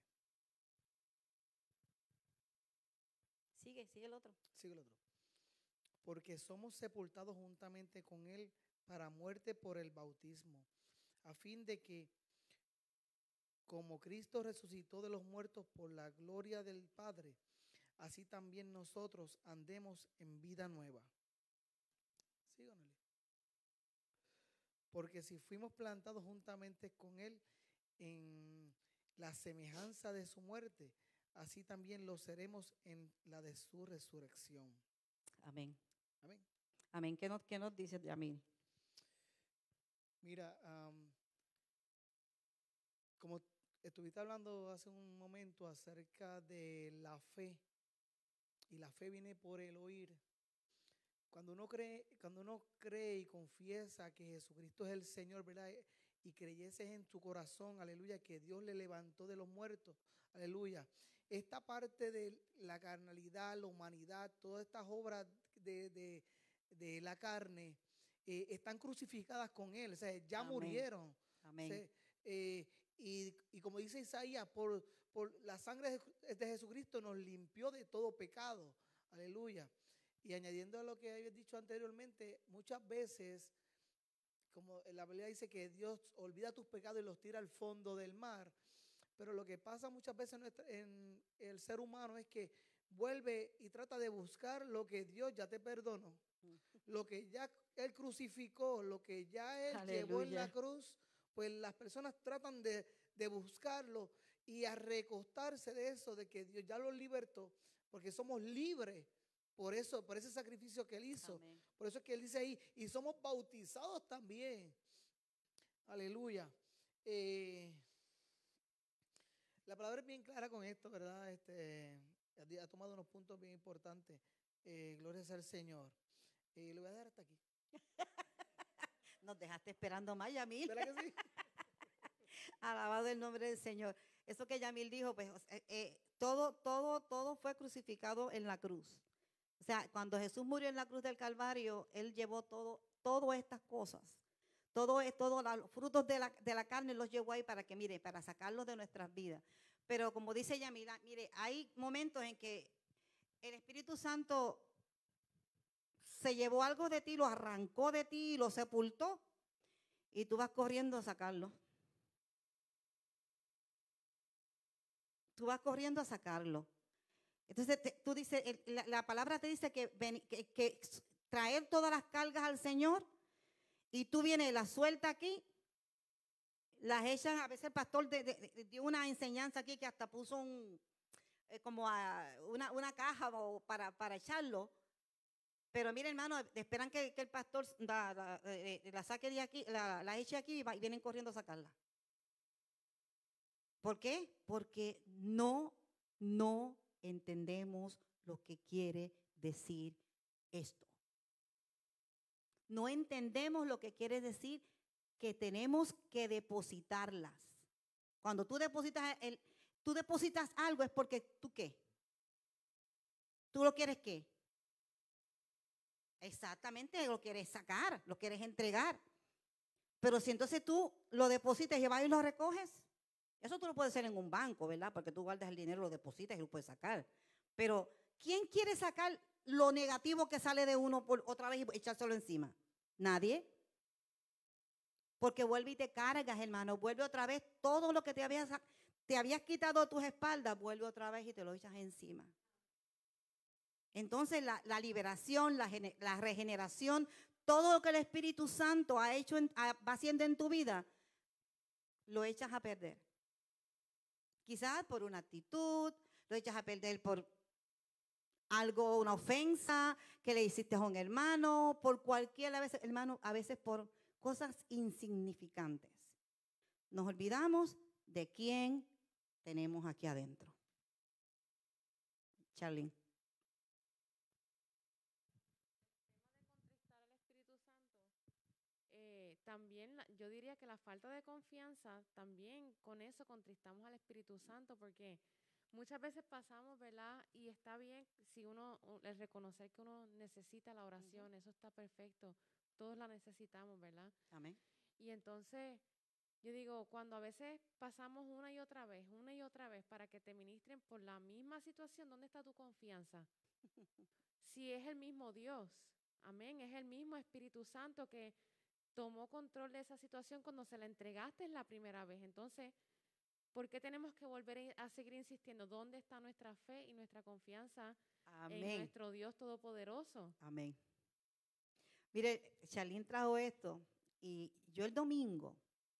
Sigue el otro. Sigue el otro. Porque somos sepultados juntamente con Él para muerte por el bautismo, a fin de que, como Cristo resucitó de los muertos por la gloria del Padre, así también nosotros andemos en vida nueva. Síganle. Porque si fuimos plantados juntamente con Él en la semejanza de su muerte, así también lo seremos en la de su resurrección. Amén. Amén. Amén. ¿Qué nos dice Yamil? Mira, como estuviste hablando hace un momento acerca de la fe, y la fe viene por el oír. Cuando uno cree y confiesa que Jesucristo es el Señor, ¿verdad? Y creyeses en tu corazón, aleluya, que Dios le levantó de los muertos, aleluya. Esta parte de la carnalidad, la humanidad, todas estas obras de la carne están crucificadas con Él, o sea, ya Amén. murieron. Amén. O sea, y como dice Isaías, por la sangre de Jesucristo nos limpió de todo pecado, aleluya. Y añadiendo a lo que había dicho anteriormente, muchas veces, como la Biblia dice que Dios olvida tus pecados y los tira al fondo del mar, pero lo que pasa muchas veces en el ser humano es que vuelve y trata de buscar lo que Dios ya te perdonó, lo que ya Él crucificó, lo que ya Él llevó en la Aleluya. cruz. Pues las personas tratan de buscarlo y a recostarse de eso, de que Dios ya los libertó, porque somos libres por eso, por ese sacrificio que Él hizo. Amén. Por eso es que Él dice ahí, y somos bautizados también. Aleluya. La palabra es bien clara con esto, ¿verdad? Ha tomado unos puntos bien importantes. Gloria sea al Señor. Le voy a dar hasta aquí. Nos dejaste esperando más, Yamil. ¿Verdad que sí? Alabado el nombre del Señor. Eso que Yamil dijo, pues todo fue crucificado en la cruz. O sea, cuando Jesús murió en la cruz del Calvario, Él llevó todas estas cosas. Todos los frutos de la carne los llevó ahí para que, mire, para sacarlos de nuestras vidas. Pero como dice Yamila, mire, hay momentos en que el Espíritu Santo se llevó algo de ti, lo arrancó de ti, lo sepultó, y tú vas corriendo a sacarlo. Tú vas corriendo a sacarlo. Entonces tú dices, la palabra te dice que traer todas las cargas al Señor, y tú vienes, las suelta aquí, las echan. A veces el pastor dio una enseñanza aquí que hasta puso una caja para echarlo. Pero mire, hermano, esperan que el pastor la saque de aquí, la eche aquí, y vienen corriendo a sacarla. ¿Por qué? Porque no entendemos lo que quiere decir esto. No entendemos lo que quiere decir que tenemos que depositarlas. Cuando tú depositas algo, es porque ¿tú qué? ¿Tú lo quieres qué? Exactamente, lo quieres sacar, lo quieres entregar. Pero si entonces tú lo depositas y vas y lo recoges, eso tú lo puedes hacer en un banco, ¿verdad? Porque tú guardas el dinero, lo depositas y lo puedes sacar. Pero ¿quién quiere sacar lo negativo que sale de uno por otra vez y echárselo encima? Nadie. Porque vuelve y te cargas, hermano. Vuelve otra vez todo lo que te habías quitado de tus espaldas, vuelve otra vez y te lo echas encima. Entonces la liberación, la regeneración, todo lo que el Espíritu Santo ha hecho, va haciendo en tu vida, lo echas a perder. Quizás por una actitud, lo echas a perder por algo, una ofensa que le hiciste a un hermano, por cualquier, hermano, a veces por cosas insignificantes. Nos olvidamos de quién tenemos aquí adentro. Charlene. También yo diría que la falta de confianza, también con eso contristamos al Espíritu Santo, porque muchas veces pasamos, ¿verdad? Y está bien si uno, el reconocer que uno necesita la oración, eso está perfecto, todos la necesitamos, ¿verdad? Amén. Y entonces, yo digo, cuando a veces pasamos una y otra vez para que te ministren por la misma situación, ¿dónde está tu confianza? Si es el mismo Dios, amén, es el mismo Espíritu Santo que tomó control de esa situación cuando se la entregaste la primera vez. Entonces, ¿por qué tenemos que volver a seguir insistiendo? ¿Dónde está nuestra fe y nuestra confianza en nuestro Dios Todopoderoso? Amén. Mire, Charlene trajo esto y yo el domingo,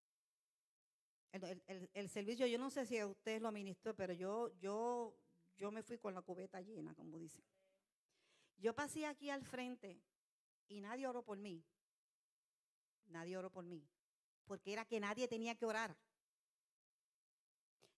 el servicio, yo no sé si a ustedes lo ministró, pero yo me fui con la cubeta llena, como dicen. Yo pasé aquí al frente y nadie oró por mí. Nadie oró por mí, porque era que nadie tenía que orar.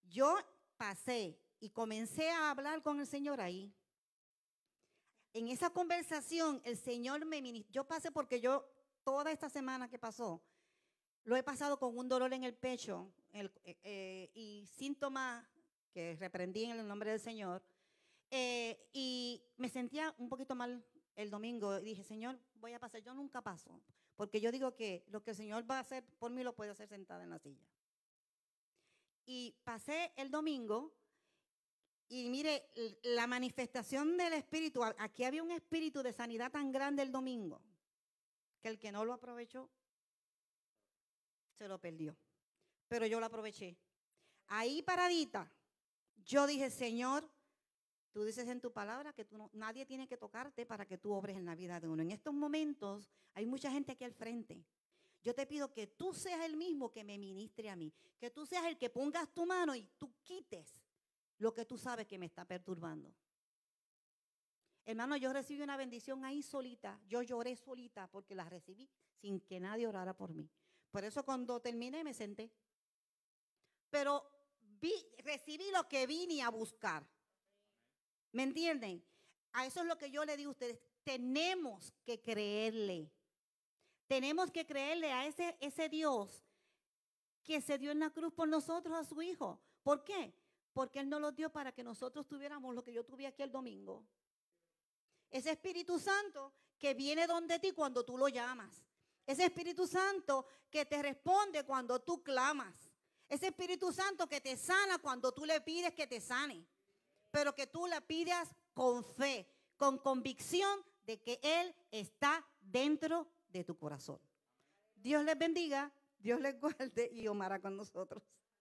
Yo pasé y comencé a hablar con el Señor ahí. En esa conversación, el Señor me ministró. Yo pasé porque yo, toda esta semana que pasó, lo he pasado con un dolor en el pecho y síntomas que reprendí en el nombre del Señor. Y me sentía un poquito mal el domingo. Y dije, Señor, voy a pasar. Yo nunca paso, porque yo digo que lo que el Señor va a hacer por mí lo puede hacer sentada en la silla. Y pasé el domingo y mire, la manifestación del Espíritu, aquí había un espíritu de sanidad tan grande el domingo, que el que no lo aprovechó, se lo perdió. Pero yo lo aproveché. Ahí paradita, yo dije, Señor, tú dices en tu palabra que nadie tiene que tocarte para que tú obres en la vida de uno. En estos momentos hay mucha gente aquí al frente. Yo te pido que tú seas el mismo que me ministre a mí, que tú seas el que pongas tu mano y tú quites lo que tú sabes que me está perturbando. Hermano, yo recibí una bendición ahí solita. Yo lloré solita porque la recibí sin que nadie orara por mí. Por eso cuando terminé me senté. Pero recibí lo que vine a buscar. ¿Me entienden? A eso es lo que yo le digo a ustedes. Tenemos que creerle. Tenemos que creerle a ese Dios que se dio en la cruz por nosotros, a su Hijo. ¿Por qué? Porque Él nos lo dio para que nosotros tuviéramos lo que yo tuve aquí el domingo. Ese Espíritu Santo que viene donde ti cuando tú lo llamas. Ese Espíritu Santo que te responde cuando tú clamas. Ese Espíritu Santo que te sana cuando tú le pides que te sane. Pero que tú le pidas con fe, con convicción de que Él está dentro de tu corazón. Dios les bendiga, Dios les guarde y Omara con nosotros.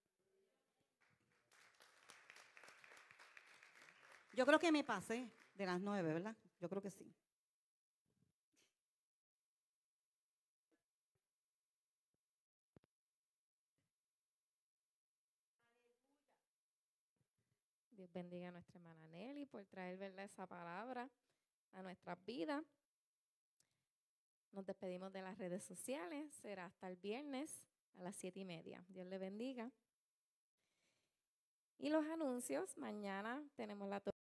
Yo creo que me pasé de las 9, ¿verdad? Yo creo que sí. Dios bendiga a nuestra hermana Nelly por traer, ¿verdad?, esa palabra a nuestras vidas. Nos despedimos de las redes sociales. Será hasta el viernes a las 7:30. Dios le bendiga. Y los anuncios. Mañana tenemos la